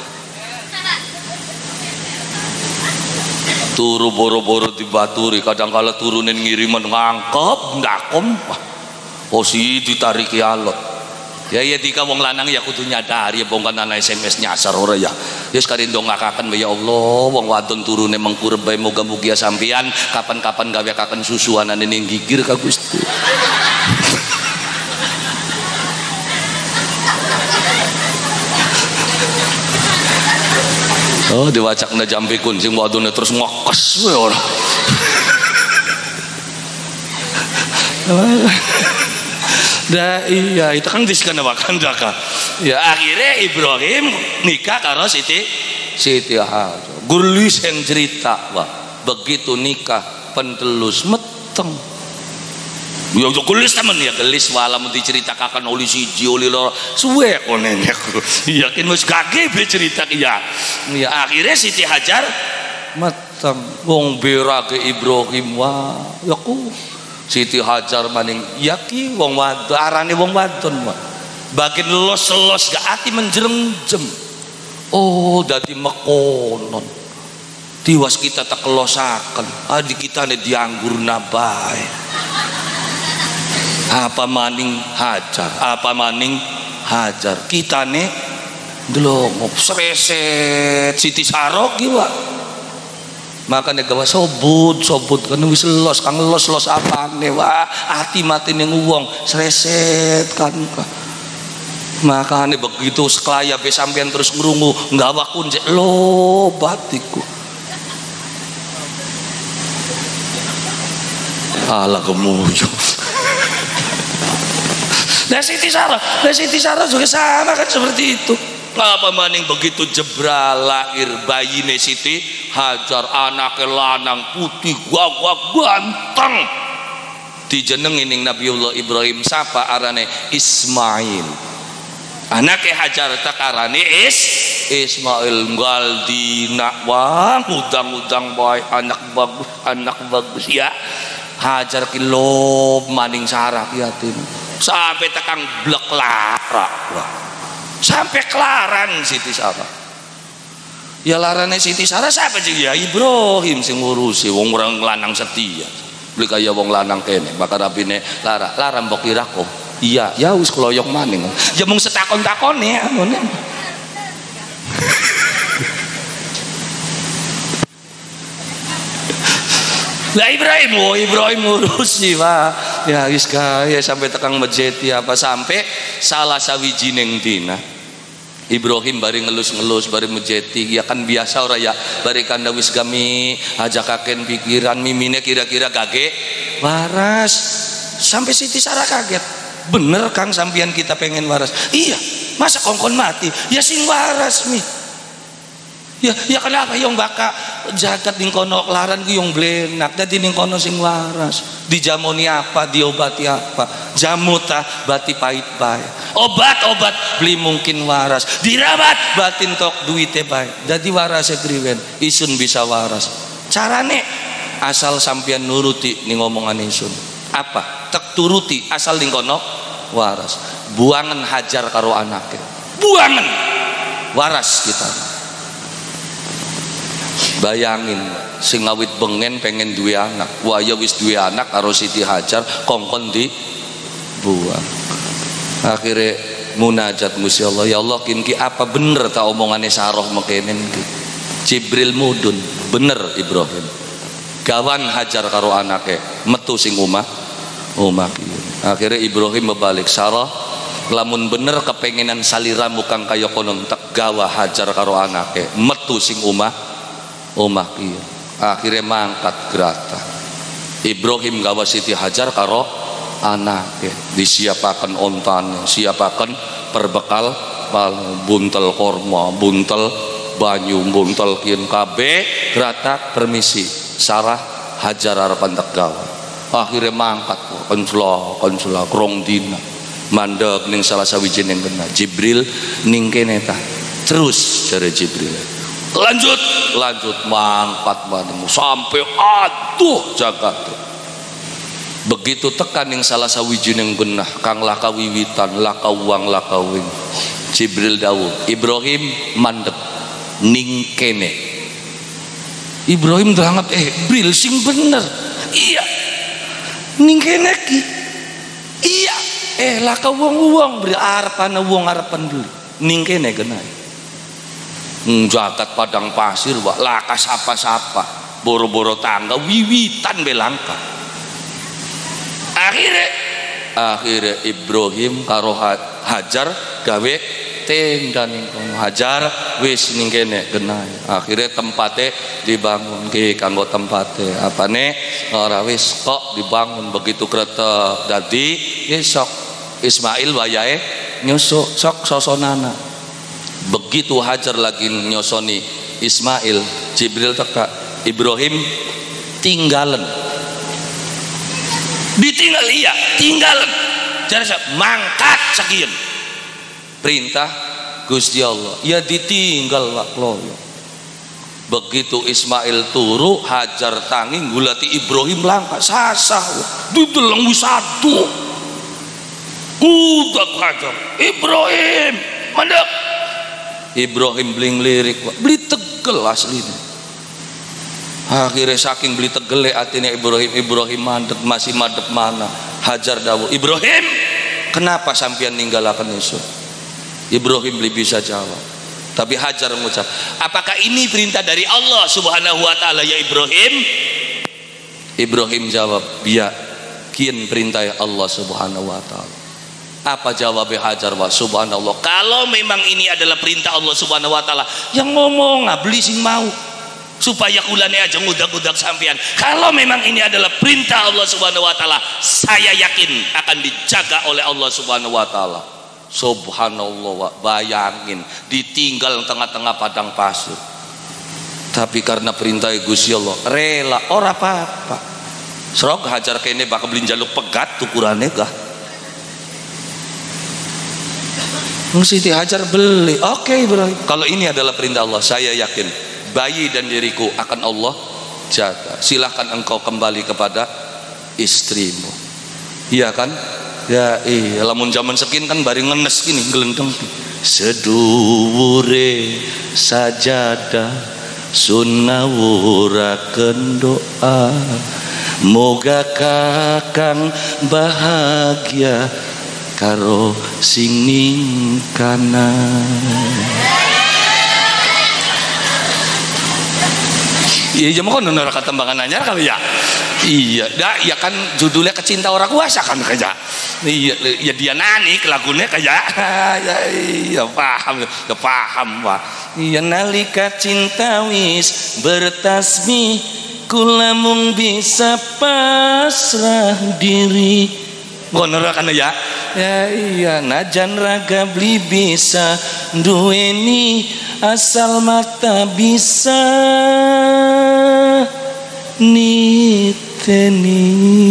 turu boro-boro dibaturi kadang kala turunin ngiriman ngangkep ndakom oh si ditariki alot ya ya tika wong lanang ya kudu nyadar ya bongkan anak S M S nyasar ora ya ya sekali dong ngakakan ya Allah wong wadon turune mengkurep bae moga-moga sampean kapan-kapan gawe kaken susuanan ning gigir ka Gusti oh diwacakna jampikun sing wadone terus ngokes we ora dah iya itu kan diskana wakan daka ya akhirnya Ibrahim nikah karo Siti Siti Hajar gulis yang cerita wah begitu nikah pentelus meteng ya udah gelis temen ya gelis walam diceritakan oleh siji oleh loro suwe konene aku yakin wis gage be cerita ya ya akhirnya Siti Hajar meteng wong berage Ibrahim wah ya ku Siti Hajar maning yaki wong wadon arane wong wadon wah bagian los-los gak ati menjerem-jem oh dadi mekonon tiwas kita tak kelosaken adik kita ne dianggur nabae apa maning Hajar apa maning Hajar kita nih delok sreset Siti Saro ki wa makanya gawa sobut sobut kan wis los kang los los apane wa ati mati ning wong sreset kan makanya begitu seklaya be sampean terus ngrungu nggawa kunjek lo batiku ala kemujo nah Siti Saro nah Siti Saro juga sama kan seperti itu apa maning begitu jebral lahir bayine Siti Hajar anaknya lanang putih gagah ganteng dijenengi ning Nabiullah Ibrahim sapa arane Ismail anaknya Hajar tak arane is Ismail nggal dina wah udang-udang bae anak bagus anak bagus ya Hajar ki lob maning sarah yatim sampai tekang blek lara wah sampai kelaran Siti Sara ya larane Siti Sara siapa sih ya Ibrahim sing ngurusi wong orang lanang setia beli kaya wong lanang kene bakal rapine lara lara mbok kira kok iya ya wis kloyok maning ya mung setakon-takone anune lah Ibrahim oh Ibrahim ngurusi pak ya wis kaya sampai tekang mejeti apa sampai salah sawijining dina Ibrahim bari ngelus-ngelus bari mejeti ya kan biasa ora ya bari kanda wis gami ajakaken pikiran mimine kira-kira gage waras sampai Siti Sara kaget bener Kang sampian kita pengen waras iya masa kongkon mati ya sing waras mi ya ya kenapa yang baka jagat ning kono laran ku yang blenak dadi ning kono sing waras dijamoni apa diobati apa jamu tah bati pahit bae obat-obat beli mungkin waras dirawat batin tok duite bae dadi waras kriwen isun bisa waras carane asal sampean nuruti ning omongan isun apa tek turuti asal ning kono waras buangan Hajar karo anake buangan waras kita bayangin sing ngawit bengen pengen duwe anak waya wis duwe anak karo Siti Hajar kongkon di buang akhirnya munajat Gusti Allah ya Allah kin ki apa bener ta omongane Saroh mekenen ki Jibril mudun bener Ibrahim gawan Hajar karo anake metu sing omah omah ki akhirnya Ibrahim bebalik Saroh lamun bener kepengenan saliramu kang kaya konon tegawa Hajar karo anake metu sing omah omah kieu. Akhirnya mangkat gerata Ibrahim gawa Siti Hajar karo anake, disiapaken ontane, siapaken perbekal buntel korma, buntel banyu, buntel kieu kabeh gerata permisi Sarah Hajar harapan tegawa. Akhirnya mangkat konsula konsula krong dina mandeg ning salah sawijining kena Jibril ning kene ta terus jare Jibril lanjut lanjut mangkat manemu sampai aduh jagat. Begitu tekan ning salah sawijining genah kang laka wiwitan laka uang laka wing Jibril dawuh Ibrahim mandeg ning kene. Ibrahim banget eh Bril sing bener iya ning kene ki iya eh laka wong-wong beri arepane wong arepan beli ning kene genah. Jagat padang pasir wak laka sapa-sapa boro-boro tangga wiwitan belangka. Akhirnya akhirnya Ibrahim karo Hajar gawe tenda ning kono. Hajar wis ning kene genah. Akhirnya tempate dibangun ki kanggo tempate apane ora wis kok dibangun begitu kretek dadi esok Ismail wayahe nyusuk sok sosonana. Begitu Hajar lagi nyosoni Ismail Jibril teka Ibrahim tinggalan ditinggal iya tinggalan jadi mangkat sakian perintah Gusti Allah ya ditinggal wak loyo. Begitu Ismail turu Hajar tangi gulati Ibrahim langkah sasah dideleng wisadu udah Hajar Ibrahim mandek Ibrahim bling lirik beli tegel aslinya. Akhirnya saking beli tegele atine Ibrahim Ibrahim mandek masih madep mana Hajar dawuh Ibrahim kenapa sampean ninggalaken Yusuf. Ibrahim beli bisa jawab tapi Hajar mengucap apakah ini perintah dari Allah subhanahu wa ta'ala ya Ibrahim. Ibrahim jawab ya kian perintah Allah subhanahu wa ta'ala. Apa jawab Hajar wa subhanallah kalau memang ini adalah perintah Allah subhanahu wa ta'ala yang ngomong beli sing mau supaya kulane aja ngudak-ngudak sampean. Kalau memang ini adalah perintah Allah subhanahu wa ta'ala saya yakin akan dijaga oleh Allah subhanahu wa ta'ala. Subhanallah bayangin ditinggal tengah-tengah padang pasir tapi karena perintah Gusti Allah rela ora apa-apa. Serok Hajar kene bakal beli jaluk pegat tukurane gah Siti Hajar beli oke okay, Ibrahim kalau ini adalah perintah Allah saya yakin bayi dan diriku akan Allah jaga silahkan engkau kembali kepada istrimu iya kan ya iya lamun zaman sekin kan bari ngenes gini gelendeng seduwure sajadah sunawurakeun doa moga kakang bahagia karo sing ning kana. Iya jam kono neraka tembangan anyar kali ya. Iya, dah ya kan judulnya kecinta orang kuasa kan kayak. Iya, ya dia nani lagunya kayak. Ya iya paham, ya paham Pak. Iya nalika cinta wis bertasbih kula mung bisa pasrah diri. Kono kan ya. Ya iya najan raga beli bisa duweni asal mata bisa niteni.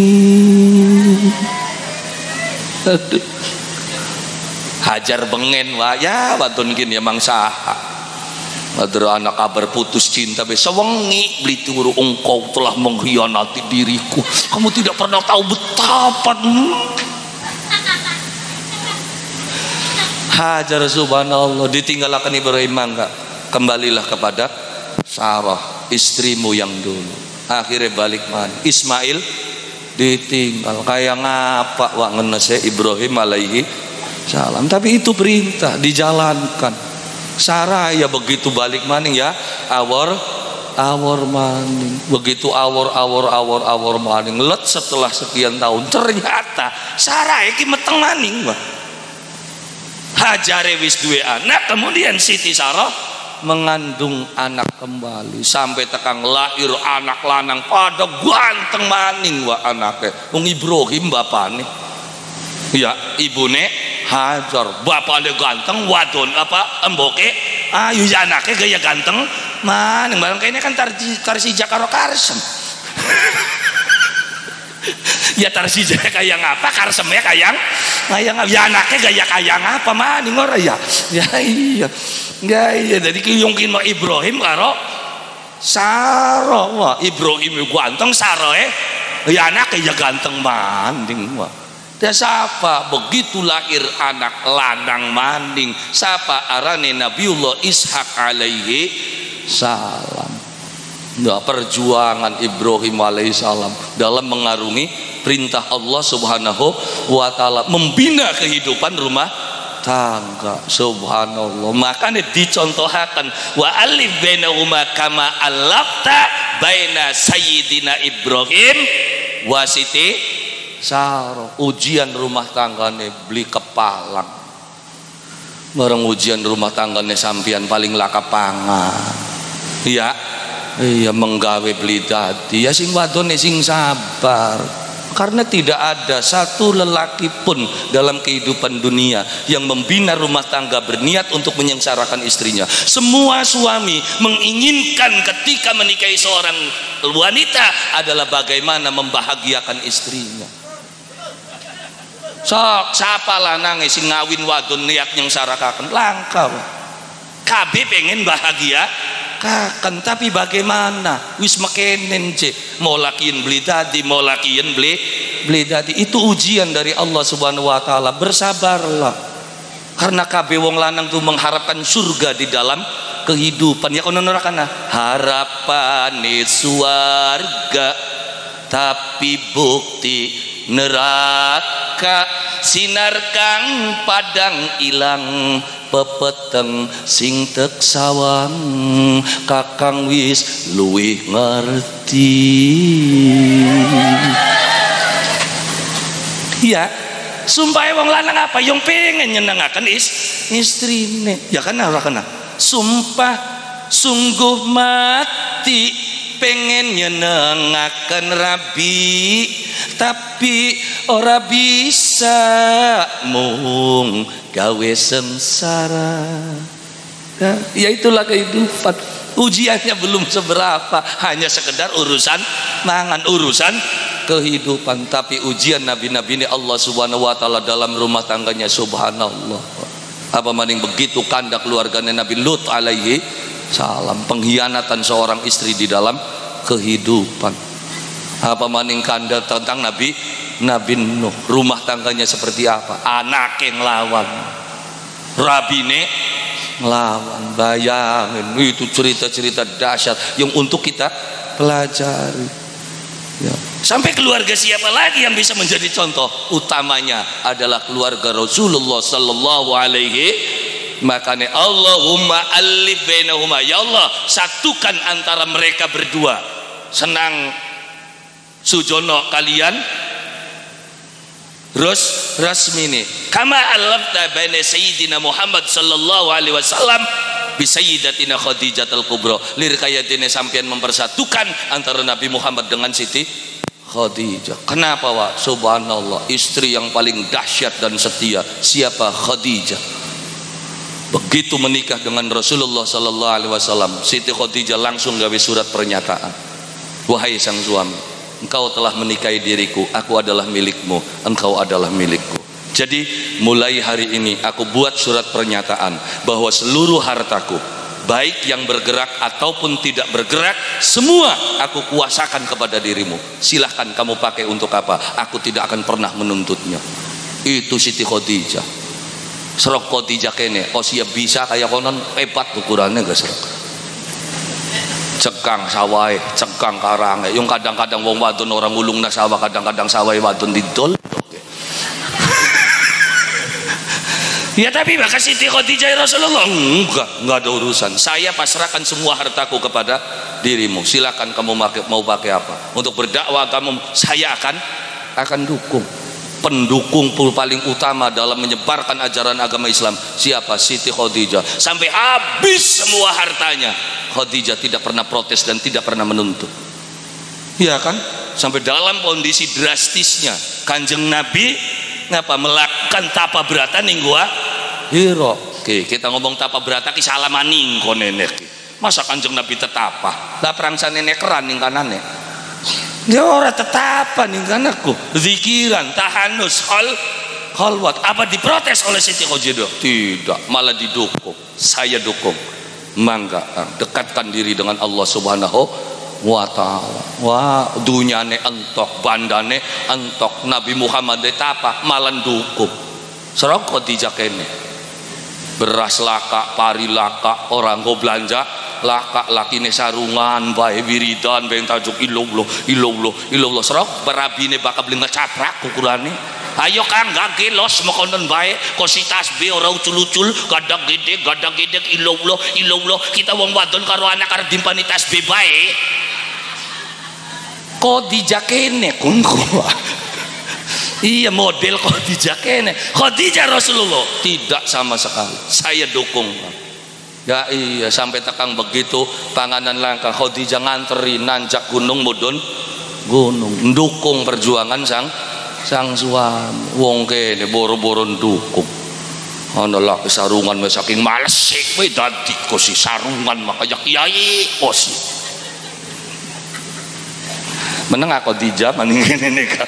Aduh. Hajar bengen wah ya watun gini emang saha. Ada anak kabar putus cinta besok wengi beli turu engkau telah mengkhianati diriku. Kamu tidak pernah tahu betapa. Hajar subhanallah ditinggalkan Ibrahim enggak kembalilah kepada Sarah istrimu yang dulu. Akhirnya balik mana Ismail ditinggal kayak ngapa wak ngenese Ibrahim alaihi salam tapi itu perintah dijalankan. Sarah ya begitu balik maning ya awor awor maning begitu awor awor awor awor maning let setelah sekian tahun ternyata Sarah iki meteng maning mah Hajare wis duwe anak, kemudian Siti Sarah mengandung anak kembali sampai tekang lahir anak lanang pada ganteng maning wa anaknya. Wong Ibrahim bapane, ya ibune Hajar, bapane ganteng, wadon apa emboke ayu, ya anaknya gaya ganteng maning. Barang kayaknya kan Tarsija karo Karsem. Ya Tarsija kayak ngapa, Karsemnya kayak kayak ya anaknya gaya kayak ngapa maning ora ya. Ya iya. Ya iya, jadi kiyungkin mah Ibrahim karo Sarah. Wah, Ibrahim ganteng, Sarah eh ya anaknya ya ganteng maning. Wah, dia siapa begitu lahir anak lanang maning, siapa arane Nabiullah Ishak alaihi salam. Nah, perjuangan Ibrahim alaihissalam dalam mengarungi perintah Allah subhanahu wa ta'ala, membina kehidupan rumah tangga. Subhanallah, makanya dicontohakan wa alif bainahuma kama alafta baina sayyidina Ibrahim wa Siti Sarah. Ujian rumah tanggane beli kepalang, bareng ujian rumah tanggane sampian paling laka pangan, ya iya menggawe beli dadi ya sing wadone sing sabar. Karena tidak ada satu lelaki pun dalam kehidupan dunia yang membina rumah tangga berniat untuk menyengsarakan istrinya. Semua suami menginginkan ketika menikahi seorang wanita adalah bagaimana membahagiakan istrinya. Sok siapa lanange sing ngawin wadon niat nyengsarakaken langka. Kabeh pengen bahagia kaken, tapi bagaimana wis mekenen je mau lakian beli tadi, mau lakian beli beli tadi. Itu ujian dari Allah subhanahu wa ta'ala. Bersabarlah, karena kabeh wong lanang tuh mengharapkan surga di dalam kehidupan. Ya kono nerakana harapane surga tapi bukti neraka, sinar kang padang ilang pepeteng sing tek sawang, kakang wis luwih ngerti. Ya sumpah wong lanang apa yang pengen nyenengaken is istrine, ya kan ora kena sumpah sungguh mati pengen nyenengaken Rabi, tapi ora bisa mung gawe sengsara. Ya, ya itulah kehidupan. Ujiannya belum seberapa, hanya sekedar urusan mangan, urusan kehidupan. Tapi ujian nabi-nabi ini Allah subhanahu wa ta'ala dalam rumah tangganya, subhanallah. Apa maning begitu kanda keluarganya Nabi Lut alaihi salam, pengkhianatan seorang istri di dalam kehidupan. Apa maning kanda tentang Nabi Nabi Nuh, rumah tangganya seperti apa, anak yang lawan, rabine lawan. Bayangin itu cerita-cerita dahsyat yang untuk kita pelajari. Ya. Sampai keluarga siapa lagi yang bisa menjadi contoh? Utamanya adalah keluarga Rasulullah sallallahu alaihi. Makanya Allahumma alif bainahuma, ya Allah satukan antara mereka berdua. Senang sujono kalian Ros rasmini kama alafta baina sayyidina Muhammad sallallahu alaihi wasallam bi sayyidatina Khadijah al-Kubra. Lir kayatine sampean mempersatukan antara Nabi Muhammad dengan Siti Khadijah. Kenapa wa? Subhanallah, istri yang paling dahsyat dan setia. Siapa? Khadijah. Begitu menikah dengan Rasulullah sallallahu alaihi wasallam, Siti Khadijah langsung gawe surat pernyataan. Wahai sang suami, engkau telah menikahi diriku, aku adalah milikmu, engkau adalah milikku. Jadi mulai hari ini aku buat surat pernyataan bahwa seluruh hartaku, baik yang bergerak ataupun tidak bergerak, semua aku kuasakan kepada dirimu. Silahkan kamu pakai untuk apa, aku tidak akan pernah menuntutnya. Itu Siti Khadijah. Serok Khadijah kene, oh siap bisa kayak konon hebat ukurannya gak serok. Cekang sawai, cekang karange. Yung kadang-kadang wong wadon orang ulung na sawah, kadang-kadang sawai wadon didol. Ya tapi maka Siti Khadijah Rasulullah enggak, enggak ada urusan. Saya pasrahkan semua hartaku kepada dirimu. Silakan kamu mau pakai apa. Untuk berdakwah kamu, saya akan akan dukung. pendukung paling utama dalam menyebarkan ajaran agama Islam. Siapa? Siti Khadijah. Sampai habis semua hartanya, Khadijah tidak pernah protes dan tidak pernah menuntut. Iya kan? Sampai dalam kondisi drastisnya Kanjeng Nabi ngapa melakukan tapa berata ning gua Hiro. Oke, kita ngomong tapa berata ki salamaning konenek. Masa Kanjeng Nabi tetapa? Lah prangsane nekeran ning kanane. Dia ora tetapa ning kananku. Zikiran, tahanus, hal khalwat. Apa diprotes oleh Siti Khadijah? Tidak, malah didukung. Saya dukung. Mangga dekatkan diri dengan Allah Subhanahu wa ta'ala. Wah, dunyane entok, bandane entok, Nabi Muhammad tapa malah dukung. Serok Khadijah kene. Beras laka, pari laka, orang go belanja laka, lakine sarungan bae wiridan bae tajuk illallah illallah illallah. Serok berabine bakal beli ngecaprak ukurane. Ayo Kang gak gelos mokonon bae kosi tasbih ora ucul-ucul gadag gede gadag gede illallah illallah. Kita wong wadon karo anak arep dimpani tasbih bae. Khadijah kene kunku. Iya model Khadijah kene. Khadijah Rasulullah tidak sama sekali. Saya dukung. Ya iya sampai tekang begitu panganan langka Khadijah nganteri nanjak gunung mudun gunung ndukung perjuangan sang sang suami. Wong kene boro-boro ndukung. Ana lak sarungan wis saking males kowe dadi kosi sarungan makanya kiai kosi. Meneng Khadijah maning kene nika.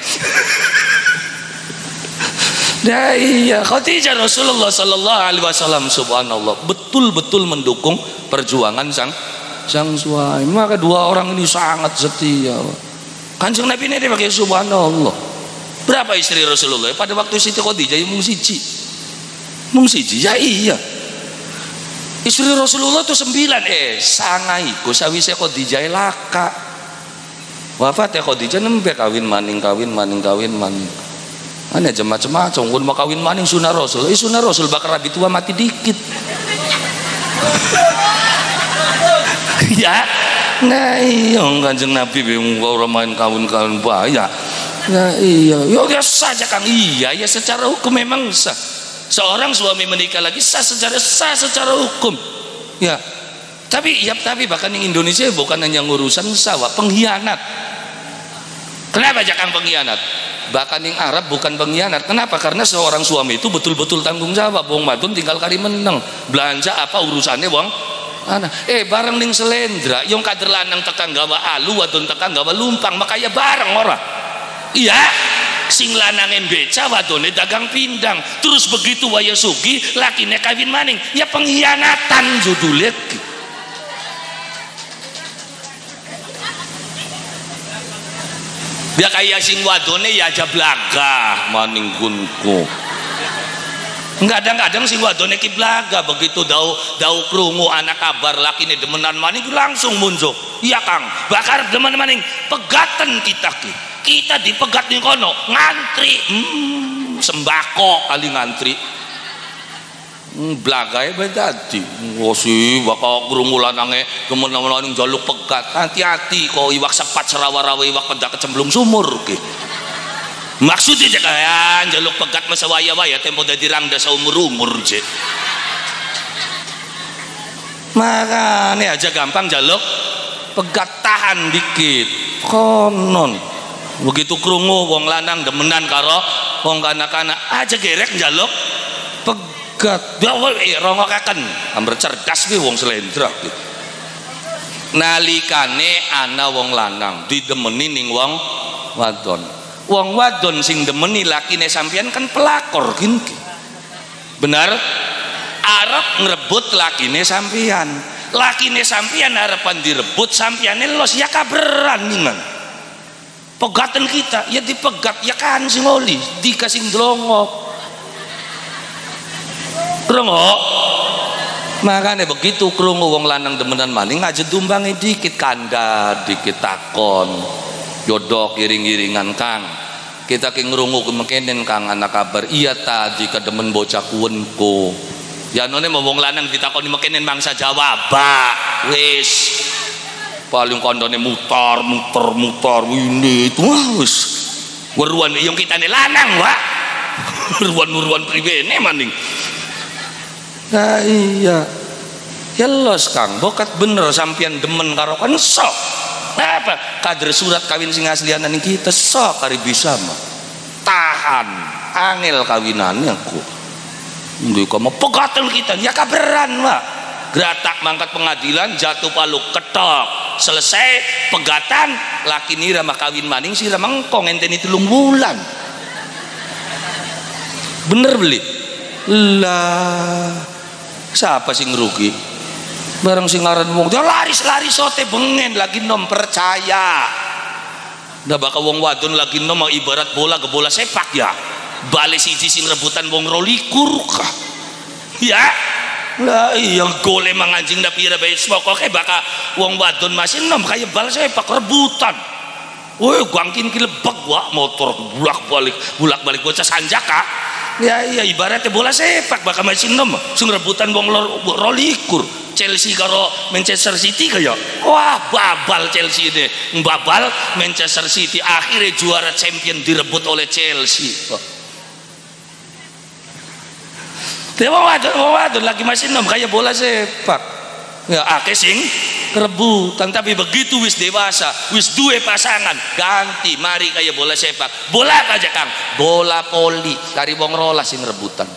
Ya iya Khadijah Rasulullah sallallahu alaihi wasallam subhanallah betul-betul mendukung perjuangan sang sang suami. Maka dua orang ini sangat setia. Kanjeng Nabi ini pakai subhanallah. Berapa istri Rasulullah? Pada waktu Siti Khadijah mung siji. Mung siji ya iya. Istri Rasulullah itu sembilan eh sangaiku sawise Khadijah laka. Wafat ya Khadijah nembe kawin maning kawin maning kawin maning. Ane aja macam-macam pun mau kawin maning sunah Rasul. Eh sunah Rasul bakal rabi tua mati dikit. Ya, nah iya Kanjeng Nabi bingung orang main kawin-kawin bahaya. Nah iya, ya biasa saja Kang. Iya ya secara hukum memang sah. Seorang suami menikah lagi sah secara sah secara hukum. Ya, tapi ya tapi bahkan di Indonesia bukan hanya urusan sawah pengkhianat. Kenapa Kang pengkhianat? Bahkan yang Arab bukan pengkhianat. Kenapa? Karena seorang suami itu betul-betul tanggung jawab. Wong madun tinggal kali meneng belanja apa urusannya wong anak. Eh bareng ning selendra yang kader lanang tekan gawa alu wadon tekan gawa lumpang makanya bareng ora. Iya sing lanangen beca wadone dagang pindang terus begitu waya sugi lakine kawin maning ya pengkhianatan judulnya. Dia kayak sing wadone ya aja blaga maning kunku. Kadang-kadang sing wadone ki blaga begitu dau dau krungu anak kabar lakine demenan maning langsung muncul. Iya Kang, bakar demen maning pegatan kita ki. Kita dipegat ning kono ngantri hmm, sembako kali ngantri. Hmm, blagae bae dadi. Wosi bakal krungu lanange demen-demenan ning jaluk pegat. Hati-hati kok iwak sepat serawa-rawa iwak pedak kecemplung sumur ki. Maksudnya kayak jaluk pegat masa waya-waya tempo dadi rangda saumur-umur je. Makane aja gampang jaluk pegat tahan dikit. Konon begitu krungu wong lanang demenan karo wong kanak-kanak aja gerek jaluk pegat. Ya eh rongokaken amber cerdas ki wong slendra ki. Nalikane ana wong lanang didemeni ning wong wadon. Wong wadon sing demeni lakine sampean kan pelakor gini. Benar? Arep ngrebut lakine sampean. Lakine sampean harapan direbut sampeane los ya kaberan ningan. Pegatan kita ya dipegat ya kan sing oli dikasih ndlongok. Krungu. Makanya begitu krungu wong lanang demenan maning aja dumbangi dikit kanda dikit takon. Yodok iring-iringan Kang. Kita ki ngrungu kemekenen Kang anak kabar iya tadi kedemen bocah kuwenku. Ya none mau wong lanang ditakoni mekenen mangsa jawab. Wis. Paling kandane mutar muter mutar ini itu wis weruan yang kita nih lanang wa weruan-weruan pribene maning. Nah iya ya los Kang bokat bener sampian demen karo kan sok apa kader surat kawin sing aslian ning kita sok kari bisa mah tahan angel kawinannya ku nggih komo pegatel kita ya kaberan mah geratak mangkat pengadilan jatuh palu ketok selesai pegatan laki nira mah kawin maning sira mengkong enteni telung bulan bener beli lah siapa sing rugi bareng sing ngaran wong dia laris-laris sote bengen lagi nom percaya dah bakal wong wadon lagi nom ibarat bola ke bola sepak ya balik siji sing rebutan wong rolikur kah ya lah iya gole manganjing da pira bae pokoke bakal wong wadon masih nom kayak bal sepak rebutan woi gangkin ki lebek gua motor bulak-balik bulak-balik bocah sanjaka ya iya ibaratnya bola sepak bakal masih nom sing rebutan wong rolikur Chelsea karo Manchester City kayak wah babal Chelsea ini babal Manchester City akhirnya juara champion direbut oleh Chelsea dia mau wadon mau wadon lagi masih nom kayak bola sepak ya akeh sing rebutan tapi begitu wis dewasa wis duwe pasangan ganti mari kayak bola sepak bola apa aja Kang bola poli dari wong rolas sing rebutan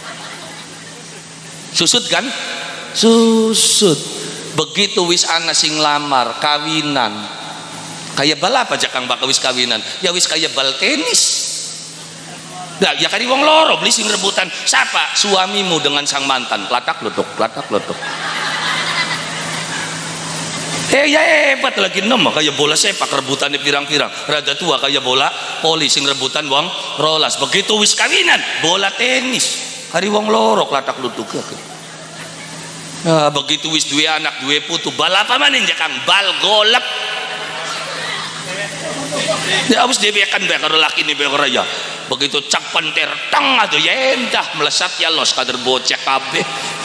susut kan susut begitu wis ana sing lamar kawinan kayak bal apa aja Kang bakal wis kawinan ya wis kayak bal tenis nah ya kali wong loro beli sing rebutan siapa suamimu dengan sang mantan latak letuk latak letuk eh ya hebat lagi nom kayak bola sepak rebutannya pirang-pirang rada tua kayak bola poli sing rebutan wong rolas begitu wis kawinan bola tenis hari wong loro latak letuk ya nah, begitu wis duwe anak duwe putu bal apa maning ya Kang bal golep ya abis debekan bae karo laki ni bae raya begitu cak panter tang aduh ya endah melesat ya los kader bocah kabeh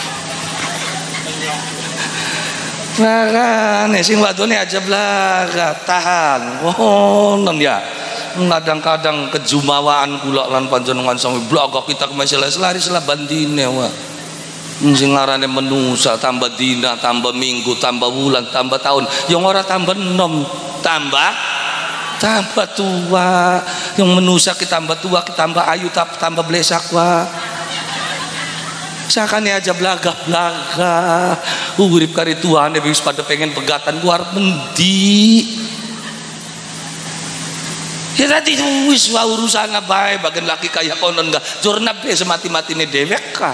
nah kan sing wadone aja blaga tahan oh non ya kadang-kadang kejumawaan kula lan panjenengan sami blaga kita kemasalah laris lah bandine wa sing ngarane menusa tambah dina tambah minggu tambah bulan tambah tahun yang ora tambah nom tambah tambah tua yang menusa kita tambah tua kita tambah ayu tambah blesak wa sakane aja blaga-blaga urip kari tuane wis pada pengen pegatan luar mendi ya tadi wis wa urusan bae bagian laki kaya konon enggak jurna be semati-matine dewek ka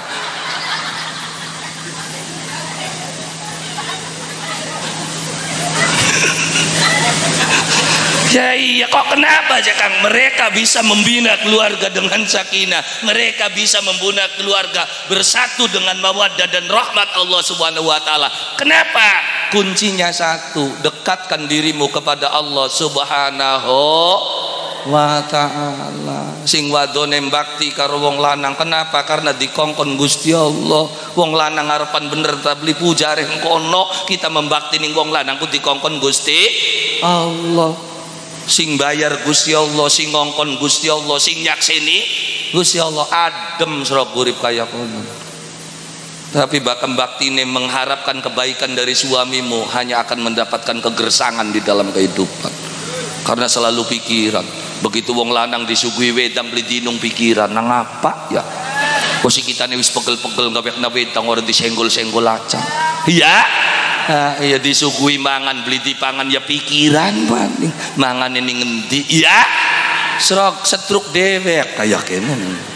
ya iya kok kenapa aja Kang mereka bisa membina keluarga dengan sakinah mereka bisa membina keluarga bersatu dengan mawaddah dan rahmat Allah subhanahu wa ta'ala kenapa kuncinya satu dekatkan dirimu kepada Allah subhanahu wa ta'ala sing wadone bakti karo wong lanang kenapa karena dikongkon Gusti Allah wong lanang ngarepan bener tabli pujare kono kita membakti ning wong lanang ku dikongkon Gusti Allah sing bayar Gusti Allah sing ngongkon Gusti Allah sing nyakseni Gusti Allah adem serok urip kaya kono tapi bakam baktine mengharapkan kebaikan dari suamimu hanya akan mendapatkan kegersangan di dalam kehidupan karena selalu pikiran begitu wong lanang disuguhi wedang beli dinung pikiran nang apa ya posisi kita nih wis pegel-pegel gawek na wedang orang disenggol-senggol acang iya ah, iya disuguhi mangan beli di pangan ya pikiran paling mangan ini ngendi iya serok setruk dewek kayak kene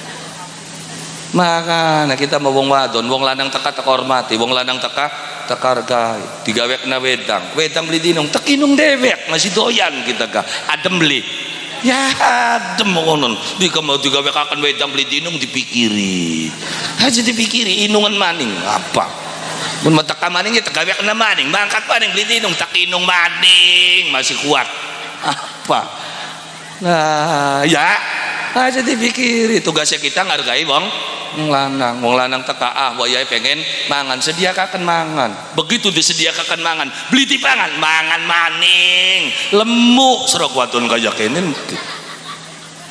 makanya kita mau wong wadon wong lanang teka teka hormati wong lanang teka teka hargai digawek na wedang wedang beli dinung tekinung dewek masih doyan kita ga adem beli ya adem ngonon di mau digawek akan wedang beli dinung dipikiri aja dipikiri inungan maning apa mun mataka maning ya tegawek na maning mangkat maning beli dinung takinung maning masih kuat apa nah ya aja dipikiri tugasnya kita ngargai wong lanang wong lanang teka ah wayai pengen mangan sediakakan mangan begitu disediakakan mangan beli di pangan mangan maning lemuk serok wadon kaya kene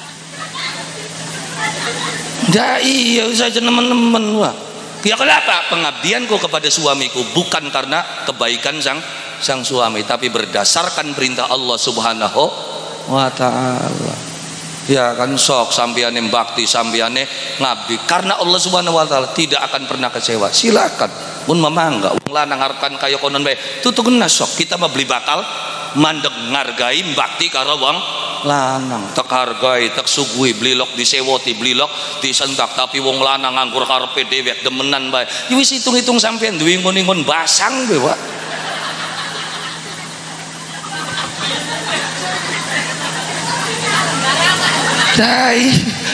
Dah iya saja teman-teman wah. Ya kenapa? Pengabdianku kepada suamiku bukan karena kebaikan sang sang suami, tapi berdasarkan perintah Allah Subhanahu wa taala. Ya kan sok sambiane bakti, sambiane ngabdi karena Allah Subhanahu wa taala, tidak akan pernah kecewa. Silakan. Mun memangga wong lanang harkan kaya konon bae. Tutugna sok kita mah beli bakal mandeg ngargai bakti karo wong lanang. Tak hargai, tak sugui, blilok disewoti, blilok disentak, tapi wong lanang nganggur karepe dhewek demenan bae. Ya wis hitung-hitung sampean duwe ngon-ngon basang bae, Pak. Dai.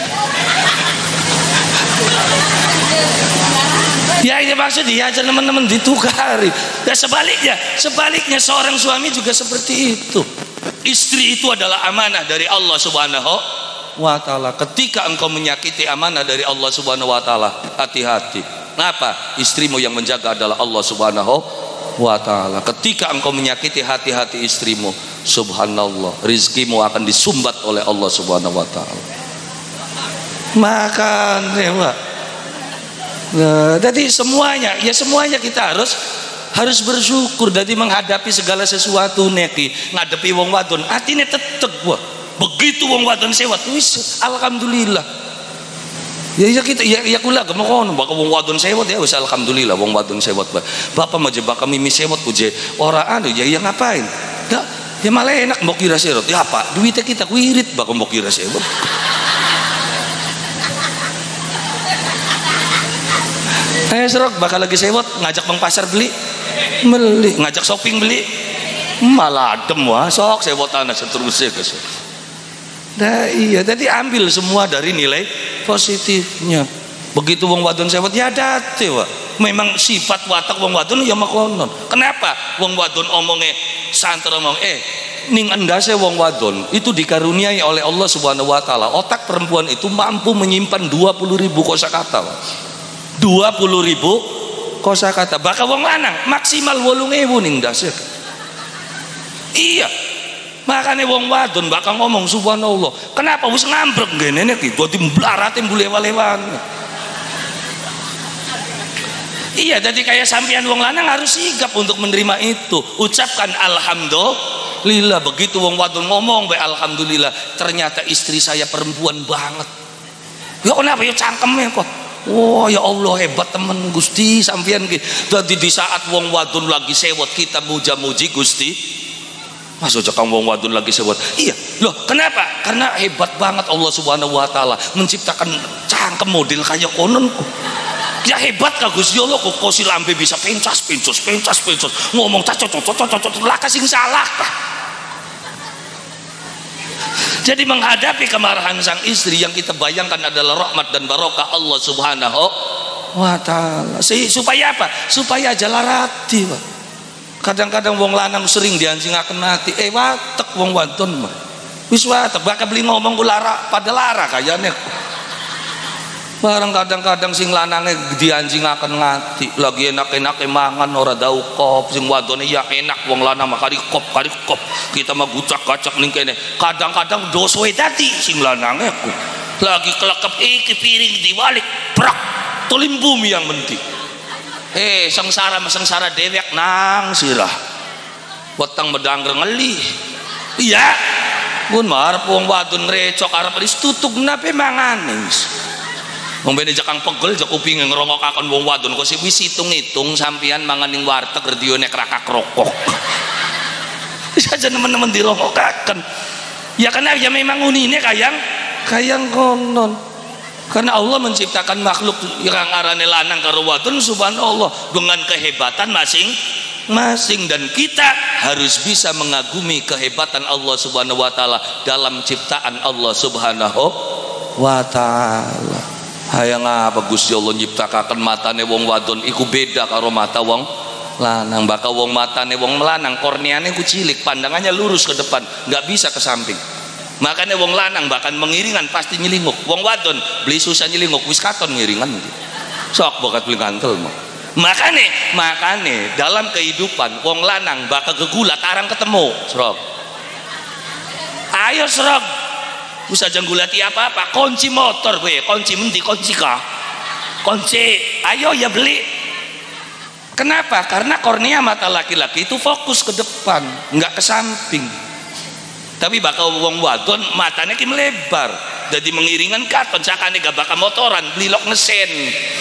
Ya ini maksudnya ya teman-teman ditukari. Ya sebaliknya, sebaliknya seorang suami juga seperti itu. Istri itu adalah amanah dari Allah Subhanahu wa taala. Ketika engkau menyakiti amanah dari Allah Subhanahu wa taala, hati-hati. Kenapa? Istrimu yang menjaga adalah Allah Subhanahu wa taala. Ketika engkau menyakiti hati-hati istrimu, subhanallah, rizkimu akan disumbat oleh Allah Subhanahu wa taala. Makanya, Pak. Nah, jadi semuanya, ya semuanya kita harus harus bersyukur. Jadi menghadapi segala sesuatu neki, ngadepi wong wadon, atine tetep wah. Begitu wong wadon sewat, wis alhamdulillah. Ya ya kita ya ya kula gemok ngono, baka wong wadon sewat ya wis alhamdulillah wong wadon sewat. Bapak mah jebak kami mi sewat kuje ora anu ya ya ngapain? Dak, ya malah enak mbok kira sewat. Ya Pak, duitnya kita kuirit baka mbok kira sewat. Eh serok bakal lagi sewot ngajak bang pasar beli beli ngajak shopping beli malah adem wah sok sewot tanah seterusnya ke nah iya jadi ambil semua dari nilai positifnya. Begitu wong wadon sewot ya date wah memang sifat watak wong wadon ya makonon. Kenapa wong wadon omongnya santer omong eh ning endase wong wadon itu dikaruniai oleh Allah Subhanahu wa taala. Otak perempuan itu mampu menyimpan dua puluh ribu kosakata wah. dua puluh ribu kosakata. Bakal wong lanang maksimal wolung ewu ning dasar. Iya. Makanya wong wadon bakal ngomong subhanallah. Kenapa wis ngambrek ngene iki dadi mblarate mbulewalewan. Iya, jadi kayak sampean wong lanang harus sigap untuk menerima itu. Ucapkan alhamdulillah. Begitu wong wadon ngomong bae alhamdulillah, ternyata istri saya perempuan banget. Ya kenapa ya cangkeme kok. Oh ya Allah hebat temen Gusti sampean ki. Dadi di saat wong wadon lagi sewot kita muja-muji Gusti. Masuk cekang wong wadon lagi sewot. Iya, loh kenapa? Karena hebat banget Allah Subhanahu wa taala menciptakan cangkem model kayak konon kok. Ya hebat ka Gusti Allah kok kosi lambe bisa pencas pencos pencas pencos ngomong cocot cocot cocot lah kasing salah. Jadi menghadapi kemarahan sang istri yang kita bayangkan adalah rahmat dan barokah Allah Subhanahu wa taala. Supaya apa? Supaya jalarati, Pak. Kadang-kadang wong lanang sering dianjingaken hati, eh watek wong wadon mah. Wis watek bakal beli ngomong ku lara pada lara kayane. Barang kadang-kadang sing lanange dianjingaken ngati, lagi enak-enake mangan ora daukop, sing wadone ya enak wong lanang mah kari kop kari kop. Kita mah gucak-gacak ning kene. Kadang-kadang dosoe dadi sing lanange ku. Lagi kelekep iki piring diwalik, prak, tulim bumi yang mentik. Eh sengsara sengsara dewek nang sirah. Weteng medangger ngeli. Iya. Mun marep wong wadon recok arep wis tutug nape mangane. Wong bene jakang pegel jak kupinge ngrungokaken wong wadon kok wis hitung-hitung sampean mangan ning warteg redione krakak rokok. Wis aja nemen-nemen dirungokaken. Ya karena ya memang unine kayang kayang konon. Karena Allah menciptakan makhluk yang arane lanang karo wadon subhanallah dengan kehebatan masing-masing, dan kita harus bisa mengagumi kehebatan Allah Subhanahu wa taala dalam ciptaan Allah Subhanahu wa taala. Hayang apa Gusti Allah nyiptakaken matane wong wadon iku beda karo mata wong lanang. Bakal wong matane wong lanang korneane ku cilik, pandangannya lurus ke depan, nggak bisa ke samping. Makanya wong lanang bahkan mengiringan pasti nyelinguk. Wong wadon beli susah nyelinguk wis katon ngiringan. Sok bakat beli kantel mah. Makane makane dalam kehidupan wong lanang bakal gegulat arang ketemu. Srok. Ayo srok. Wis aja goleki apa-apa, kunci motor kowe, kunci mendi, kunci kah? Kunci, ayo ya beli. Kenapa? Karena kornea mata laki-laki itu fokus ke depan, nggak ke samping. Tapi bakal wong wadon matanya ki melebar, jadi mengiringan katon sakane gak bakal motoran, beli lok ngesen.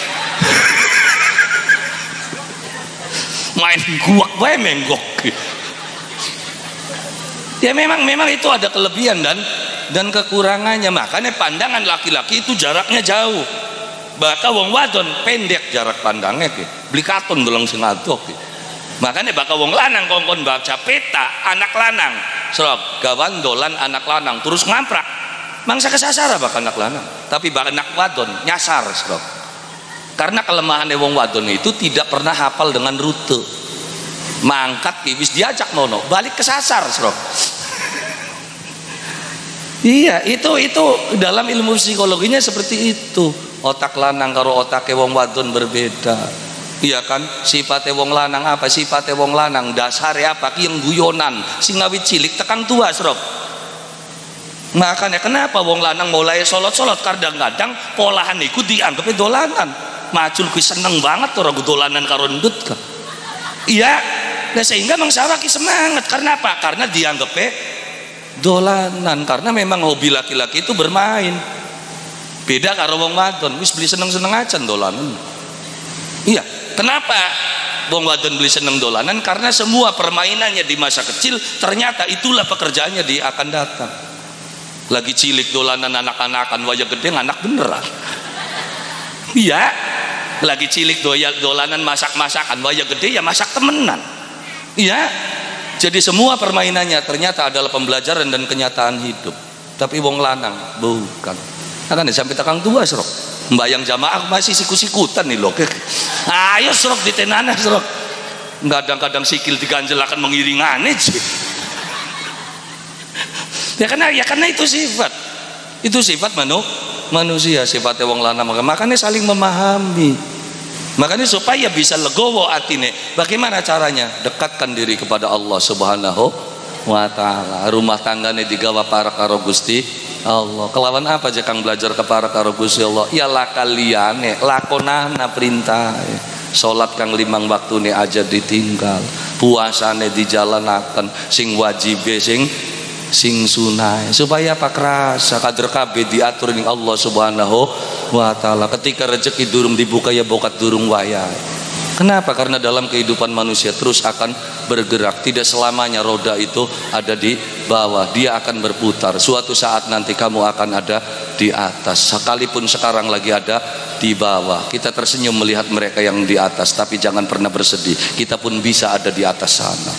Main guak wae menggok. Ya memang memang itu ada kelebihan dan dan kekurangannya. Makanya pandangan laki-laki itu jaraknya jauh. Bakal wong wadon pendek jarak pandangnya ke. Beli katon dolang sing adok. Makanya bakal wong lanang kongkon baca peta anak lanang. Serok gawan dolan anak lanang terus ngamprak. Mangsa kesasar bakal anak lanang. Tapi bakal anak wadon nyasar serok. Karena kelemahan wong wadon itu tidak pernah hafal dengan rute. Mangkat kibis diajak mono balik kesasar serok. Iya, itu itu dalam ilmu psikologinya seperti itu. Otak lanang karo otak wong wadon berbeda. Iya kan? Sifatnya wong lanang apa? Sifatnya wong lanang dasarnya apa? Yang guyonan, sing ngawit cilik tekang tua serok. Makanya kenapa wong lanang mulai solot-solot kadang-kadang polahan iku dianggapnya dolanan. Macul kuwi seneng banget ora dolanan karo ndut ka. Iya, nah sehingga mangsawa ki semangat karena apa? Karena dianggapnya dolanan, karena memang hobi laki-laki itu bermain. Beda karo wong wadon, wis beli seneng-seneng aja dolanan. Iya, kenapa wong wadon beli seneng dolanan? Karena semua permainannya di masa kecil ternyata itulah pekerjaannya di akan datang. Lagi cilik dolanan anak-anakan, wajah gede anak beneran. Iya, lagi cilik doyal dolanan masak-masakan, wajah gede ya masak temenan. Iya, jadi semua permainannya ternyata adalah pembelajaran dan kenyataan hidup. Tapi wong lanang bukan. Akan sampai tekang tua serok. Mbayang jamaah masih siku-sikutan nih loh. Ayo serok di tenana serok. Kadang-kadang sikil diganjel akan mengiringane sih. Ya karena ya karena itu sifat. Itu sifat manu, manusia, sifatnya wong lanang. Makanya saling memahami. Makanya supaya bisa legowo atine, bagaimana caranya? Dekatkan diri kepada Allah Subhanahu wa taala. Rumah tanggane digawa para karo Gusti Allah. Kelawan apa aja kang belajar ke para karo Gusti Allah? Ya lakaliane, lakonana perintah. Salat kang limang waktune aja ditinggal. Puasane dijalanaken, sing wajibe sing sing sunai, supaya apa? Kerasa kader kabeh diatur ning Allah Subhanahu wa taala. Ketika rezeki durung dibuka ya bokat durung wayah. Kenapa? Karena dalam kehidupan manusia terus akan bergerak. Tidak selamanya roda itu ada di bawah, dia akan berputar. Suatu saat nanti kamu akan ada di atas, sekalipun sekarang lagi ada di bawah. Kita tersenyum melihat mereka yang di atas, tapi jangan pernah bersedih, kita pun bisa ada di atas sana.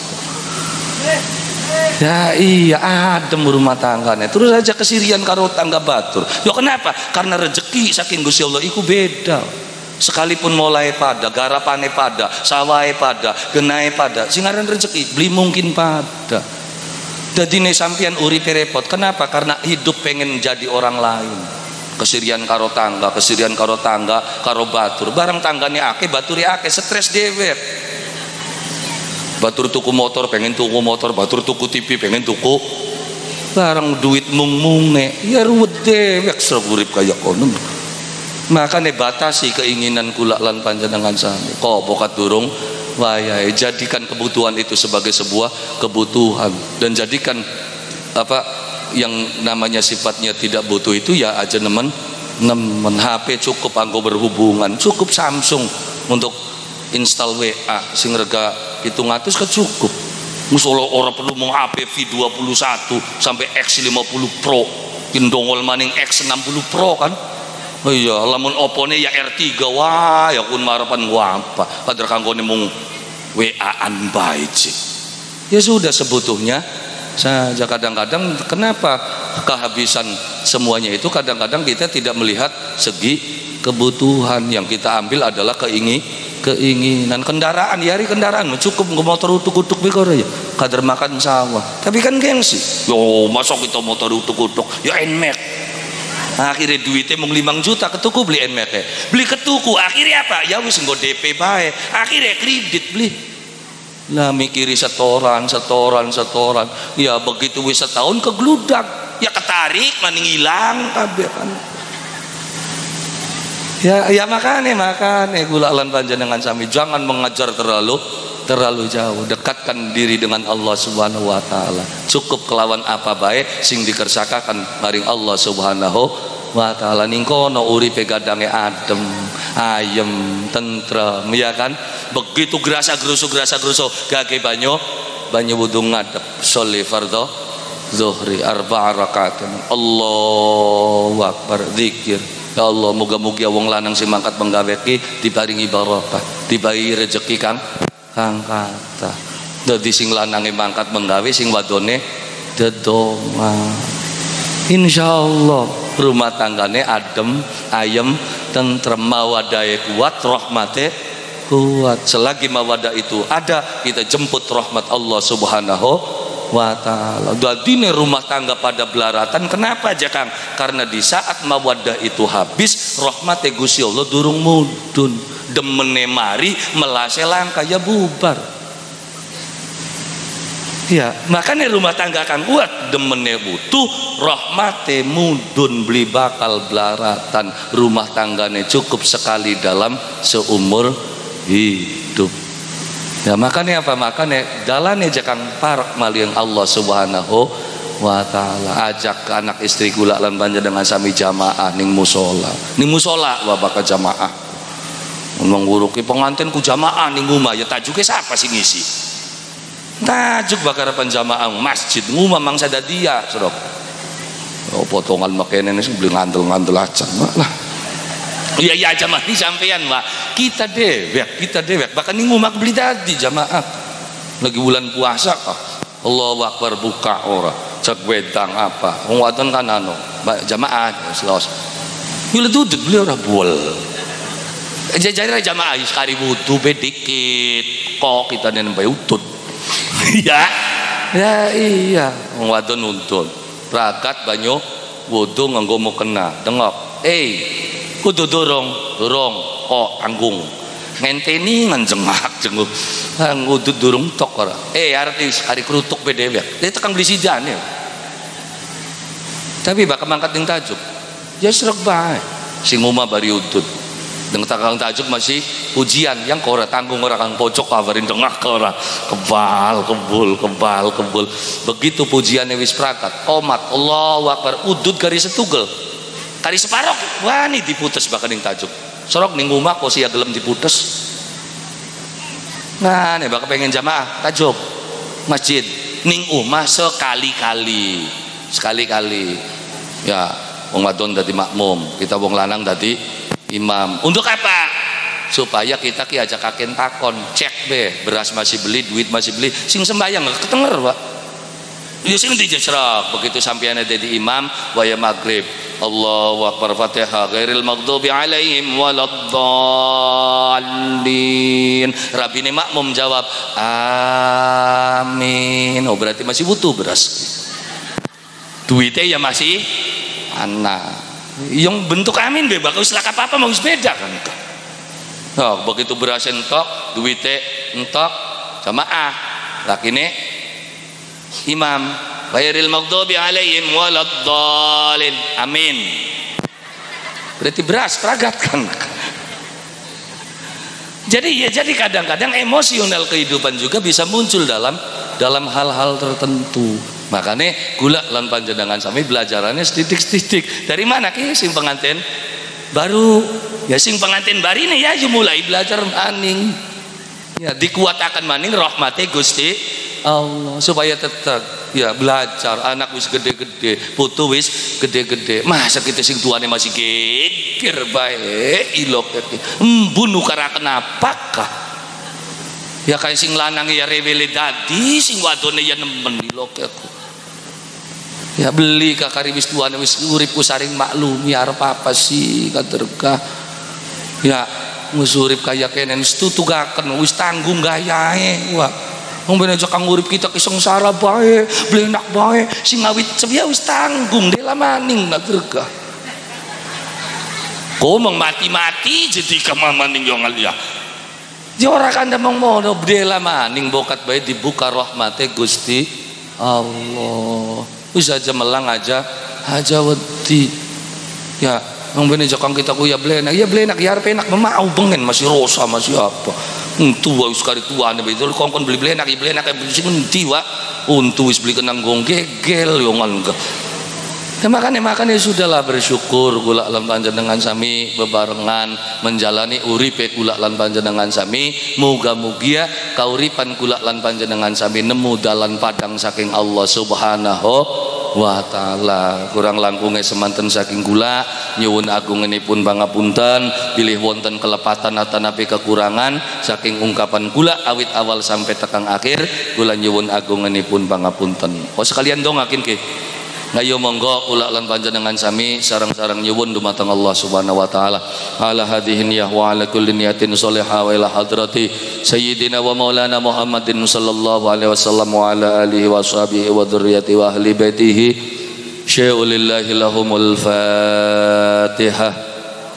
Ya iya, adem rumah tangganya. Terus aja kesirian karo tangga batur. Ya kenapa? Karena rezeki saking Gusti Allah iku beda. Sekalipun mulai pada, garapane pada, sawai pada, genai pada, singaran rezeki beli mungkin pada. Jadi nih sampian uripe repot. Kenapa? Karena hidup pengen jadi orang lain. Kesirian karo tangga, kesirian karo tangga, karo batur. Barang tangganya ake, baturi ake, stres dewek. Batur tuku motor pengen tuku motor, batur tuku T V pengen tuku. Barang duit mung-munge, ya ruwet dewek serap urip kaya kono. Makanya batasi keinginan kula lan panjenengan sami. Kok bokat durung wayahe, jadikan kebutuhan itu sebagai sebuah kebutuhan dan jadikan apa yang namanya sifatnya tidak butuh itu ya aja nemen nemen. H P cukup anggo berhubungan, cukup Samsung untuk install W A sing rega pitung atus ke cukup. Musola orang perlu mau H P V dua puluh satu sampai X lima puluh Pro, indongol maning X enam puluh Pro kan. Oh iya, lamun opone ya R tiga wah ya kun marapan apa kader kanggone mung W A-an bae. Ya sudah sebutuhnya saja. Kadang-kadang kenapa kehabisan semuanya itu, kadang-kadang kita tidak melihat segi kebutuhan. Yang kita ambil adalah keingin keinginan. Kendaraan ya hari kendaraan cukup nggak motor utuk-utuk bikor ya kader makan sawah, tapi kan gengsi. Yo masuk kita motor utuk-utuk ya Nmax. Akhirnya duitnya mau limang juta ketuku beli Nmax, beli ketuku akhirnya apa ya wis nggo D P bae, akhirnya kredit beli lah, mikiri setoran setoran setoran ya begitu wis setahun kegludak ya ketarik maning hilang kabeh kan. Ya ya makane makane kula lan panjenengan sami jangan mengejar terlalu terlalu jauh, dekatkan diri dengan Allah Subhanahu wa taala. Cukup kelawan apa bae sing dikersakaken maring Allah Subhanahu wa taala. Ning kono uripe gadange adem, ayem, tentrem ya kan. Begitu gerasa gerusu gerasa gerusu gage banyu banyu wudu ngadep sholli fardhu zuhri arba'a rakaatin. Allahu akbar zikir. Ya Allah, moga-moga wong lanang sing mangkat menggawe-ki diparingi barokah, diparingi rezeki kang kang kathah. Dadi sing lanange mangkat menggawe, sing wadone dedonga. Insyaallah rumah tanggane adem, ayem, tentrem, mawadahe kuat, rahmate kuat. Selagi mawadah itu ada, kita jemput rahmat Allah Subhanahu wa ta'ala. Dadine rumah tangga pada belaratan. Kenapa aja Kang? Karena di saat mawadah itu habis, rahmate Gusti Allah durung mudun, demene mari melase langka ya bubar. Ya, makanya rumah tangga akan kuat, demene butuh, rahmate mudun, beli bakal belaratan. Rumah tanggane cukup sekali dalam seumur hidup. Ya makanya apa? Makanya dalane jakang parak malih Allah Subhanahu wa taala. Ajak ke anak istri kula lan panjenengan sami jamaah ning musala. Ning musala wa bakal jamaah. Wong nguruki pengantin ku jamaah ning omah ya tajuke sapa sing ngisi? Tajuk bakal penjamaah masjid ngumah mangsa dadia serok. Oh potongan makene sing beli ngandel-ngandel aja lah. Iya iya jamaah ini sampean Pak, kita dewek kita dewek bahkan ini ngumah beli tadi jamaah lagi bulan puasa kah Allahu Akbar buka ora cek wedang apa wong wadon kan anu jamaah selos bila duduk beli ora bol jajar jamaah sekali butuh bedikit kok kita nen bae utut ya ya iya wong wadon nuntun prakat banyu wudu nganggo mukena dengok eh kudu dorong dorong kok anggung ngenteni nganjengak jenguk ngudu durung tok ora eh artis hari kerutuk bede ya dia tekan beli sidan ya tapi bakal mangkat ning tajuk ya serek bae sing omah bari udut dengan takang tajuk masih ujian yang kora tanggung ora kang pojok kabarin tengah ora kebal kebul kebal kebul begitu pujiannya wis prakat omat Allahu Akbar udut garis setugel kali separok wani diputus bahkan ning tajuk sorok ning omah kok sia gelem diputus. Nah nih bakal pengen jamaah tajuk masjid ning omah sekali-kali sekali-kali ya wong wadon dadi makmum kita wong lanang dadi imam untuk apa? Supaya kita ki aja kaken takon cek be beras masih beli duit masih beli sing sembayang gak ketenger Pak ya sing dijejrak begitu sampeyan dadi imam waya maghrib Allahu Akbar Fatihah ghairil maghdubi alaihim waladdallin rabine makmum jawab amin oh berarti masih butuh beras duitnya ya masih anak yang bentuk amin be bakal selak apa-apa mau beda kan oh begitu beras entok duitnya entok jamaah lakine imam ghairil maghdubi alaihim waladdallin amin berarti beras peragat kan jadi ya jadi kadang-kadang emosional kehidupan juga bisa muncul dalam dalam hal-hal tertentu makanya gula lan panjenengan sami belajarannya setitik-setitik dari mana ki sing pengantin baru ya sing pengantin barine ya mulai belajar maning ya dikuatakan maning rahmate Gusti Allah supaya tetap ya belajar anak wis gede-gede putu wis gede-gede masa kita sing tuane masih geger bae ilok embun ukara kenapakah ya kayak sing lanang ya rewele dadi sing wadone ya nemen ilok aku ya beli kakari wis tuane wis urip saring maklumi arep apa sih kaderkah ya musurip kaya kenen wis tutugaken wis tanggung gayae wah wong ben aja kang urip kita ki sengsara bae blenak bae sing awit sepiye wis tanggung dela maning kaderkah komong mati-mati jadi kamamaning yo ngalia ya ora kanda mong mono dela maning bokat bae dibuka rahmate Gusti Allah Wis aja melang aja aja wedi. Ya, yang bener jakang kita ku ya blenak, ya blenak ya arep enak memau pengen masih rosa masih apa. Untu wis sekali tuane betul kongkon beli blenak ya blenak ya beli endi wa. Untu wis beli kenang gong gegel yo enggak. Ya makanya makanya sudahlah bersyukur kula lan panjenengan sami bebarengan menjalani uripe kula lan panjenengan sami muga-mugia kauripan kula lan panjenengan sami nemu dalan padang saking Allah Subhanahu wa taala. Kurang langkunge semanten saking kula nyuwun agungenipun pangapunten bilih wonten kelepatan atanapi kekurangan saking ungkapan kula awit awal sampai tekang akhir kula nyuwun agungenipun pangapunten. Oh sekalian dongakin ke ngayo monggo kula lan panjenengan sami sareng-sareng nyuwun dumateng Allah Subhanahu wa taala ala hadhihi niyah wa ala kulli niyatin shalihah wa ila hadrati sayyidina wa maulana Muhammadin sallallahu alaihi wasallam wa ala alihi wa sahbihi wa dzurriyyati wa ahli baitihi syai'ulillahi lahumul fatihah.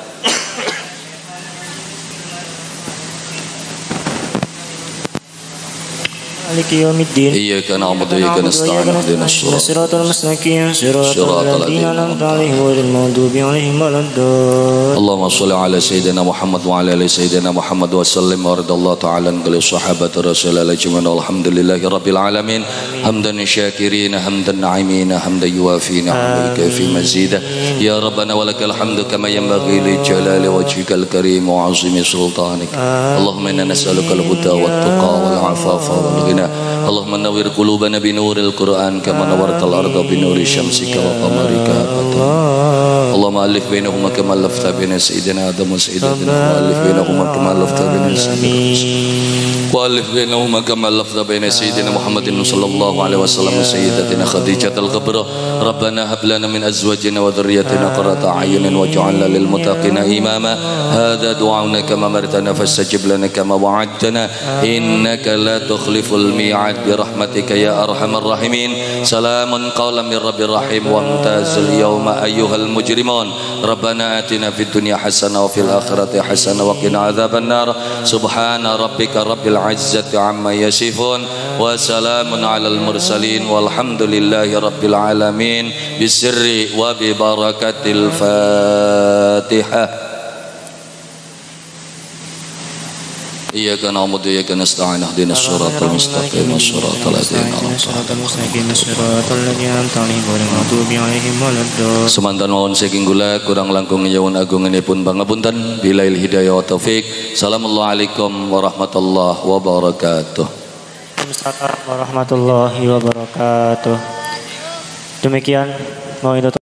مالك يوم الدين إياك نعبد وإياك نستعين اهدنا الصراط المستقيم صراط الذين أنعمت عليهم غير المغضوب عليهم ولا الضالين. اللهم صل على سيدنا محمد وعلى آل سيدنا محمد وسلم وارض الله تعالى عن كل صحابة رسول الله أجمعين والحمد لله رب العالمين حمدا شاكرين حمدا ناعمين حمدا يوافي نعمه ويكافي مزيدا يا ربنا ولك الحمد كما ينبغي لجلال وجهك الكريم وعظيم سلطانك. اللهم إنا نسألك الهدى والتقى والعفاف والغنى. اللهم نور قلوبنا بنور القرآن كما نورت الأرض بنور شمسك وقمرك. اللهم ألف بينهما كما ألفت بين سيدنا آدم وسيدتنا وألف بينهما كما ألفت بين سيدنا وألف بينهما كما ألفت بين سيدنا محمد صلى الله عليه وسلم وسيدتنا خديجة الكبرى. ربنا هب لنا من أزواجنا وذريتنا قرة أعين واجعلنا للمتقين إماما. هذا دعاؤنا كما أمرتنا فاستجب لنا كما وعدتنا إنك لا تخلف الميعاد برحمتك يا أرحم الراحمين. سلام قولا من رب رحيم وامتاز اليوم أيها المجرمون. ربنا آتنا في الدنيا حسنة وفي الآخرة حسنة وقنا عذاب النار. سبحان ربك رب العزة عما يصفون وسلام على المرسلين والحمد لله رب العالمين بسر وببركة الفاتحة. إياك نعبد وإياك نستعين اهدنا الصراط المستقيم صراط الذين أنعمت عليهم. Semantan mawon saking kula kurang langkung nyuwun agungenipun pangapunten bilail hidayah wa taufik. Assalamualaikum warahmatullahi wabarakatuh. Waalaikumsalam warahmatullahi wabarakatuh. Demikian mau itu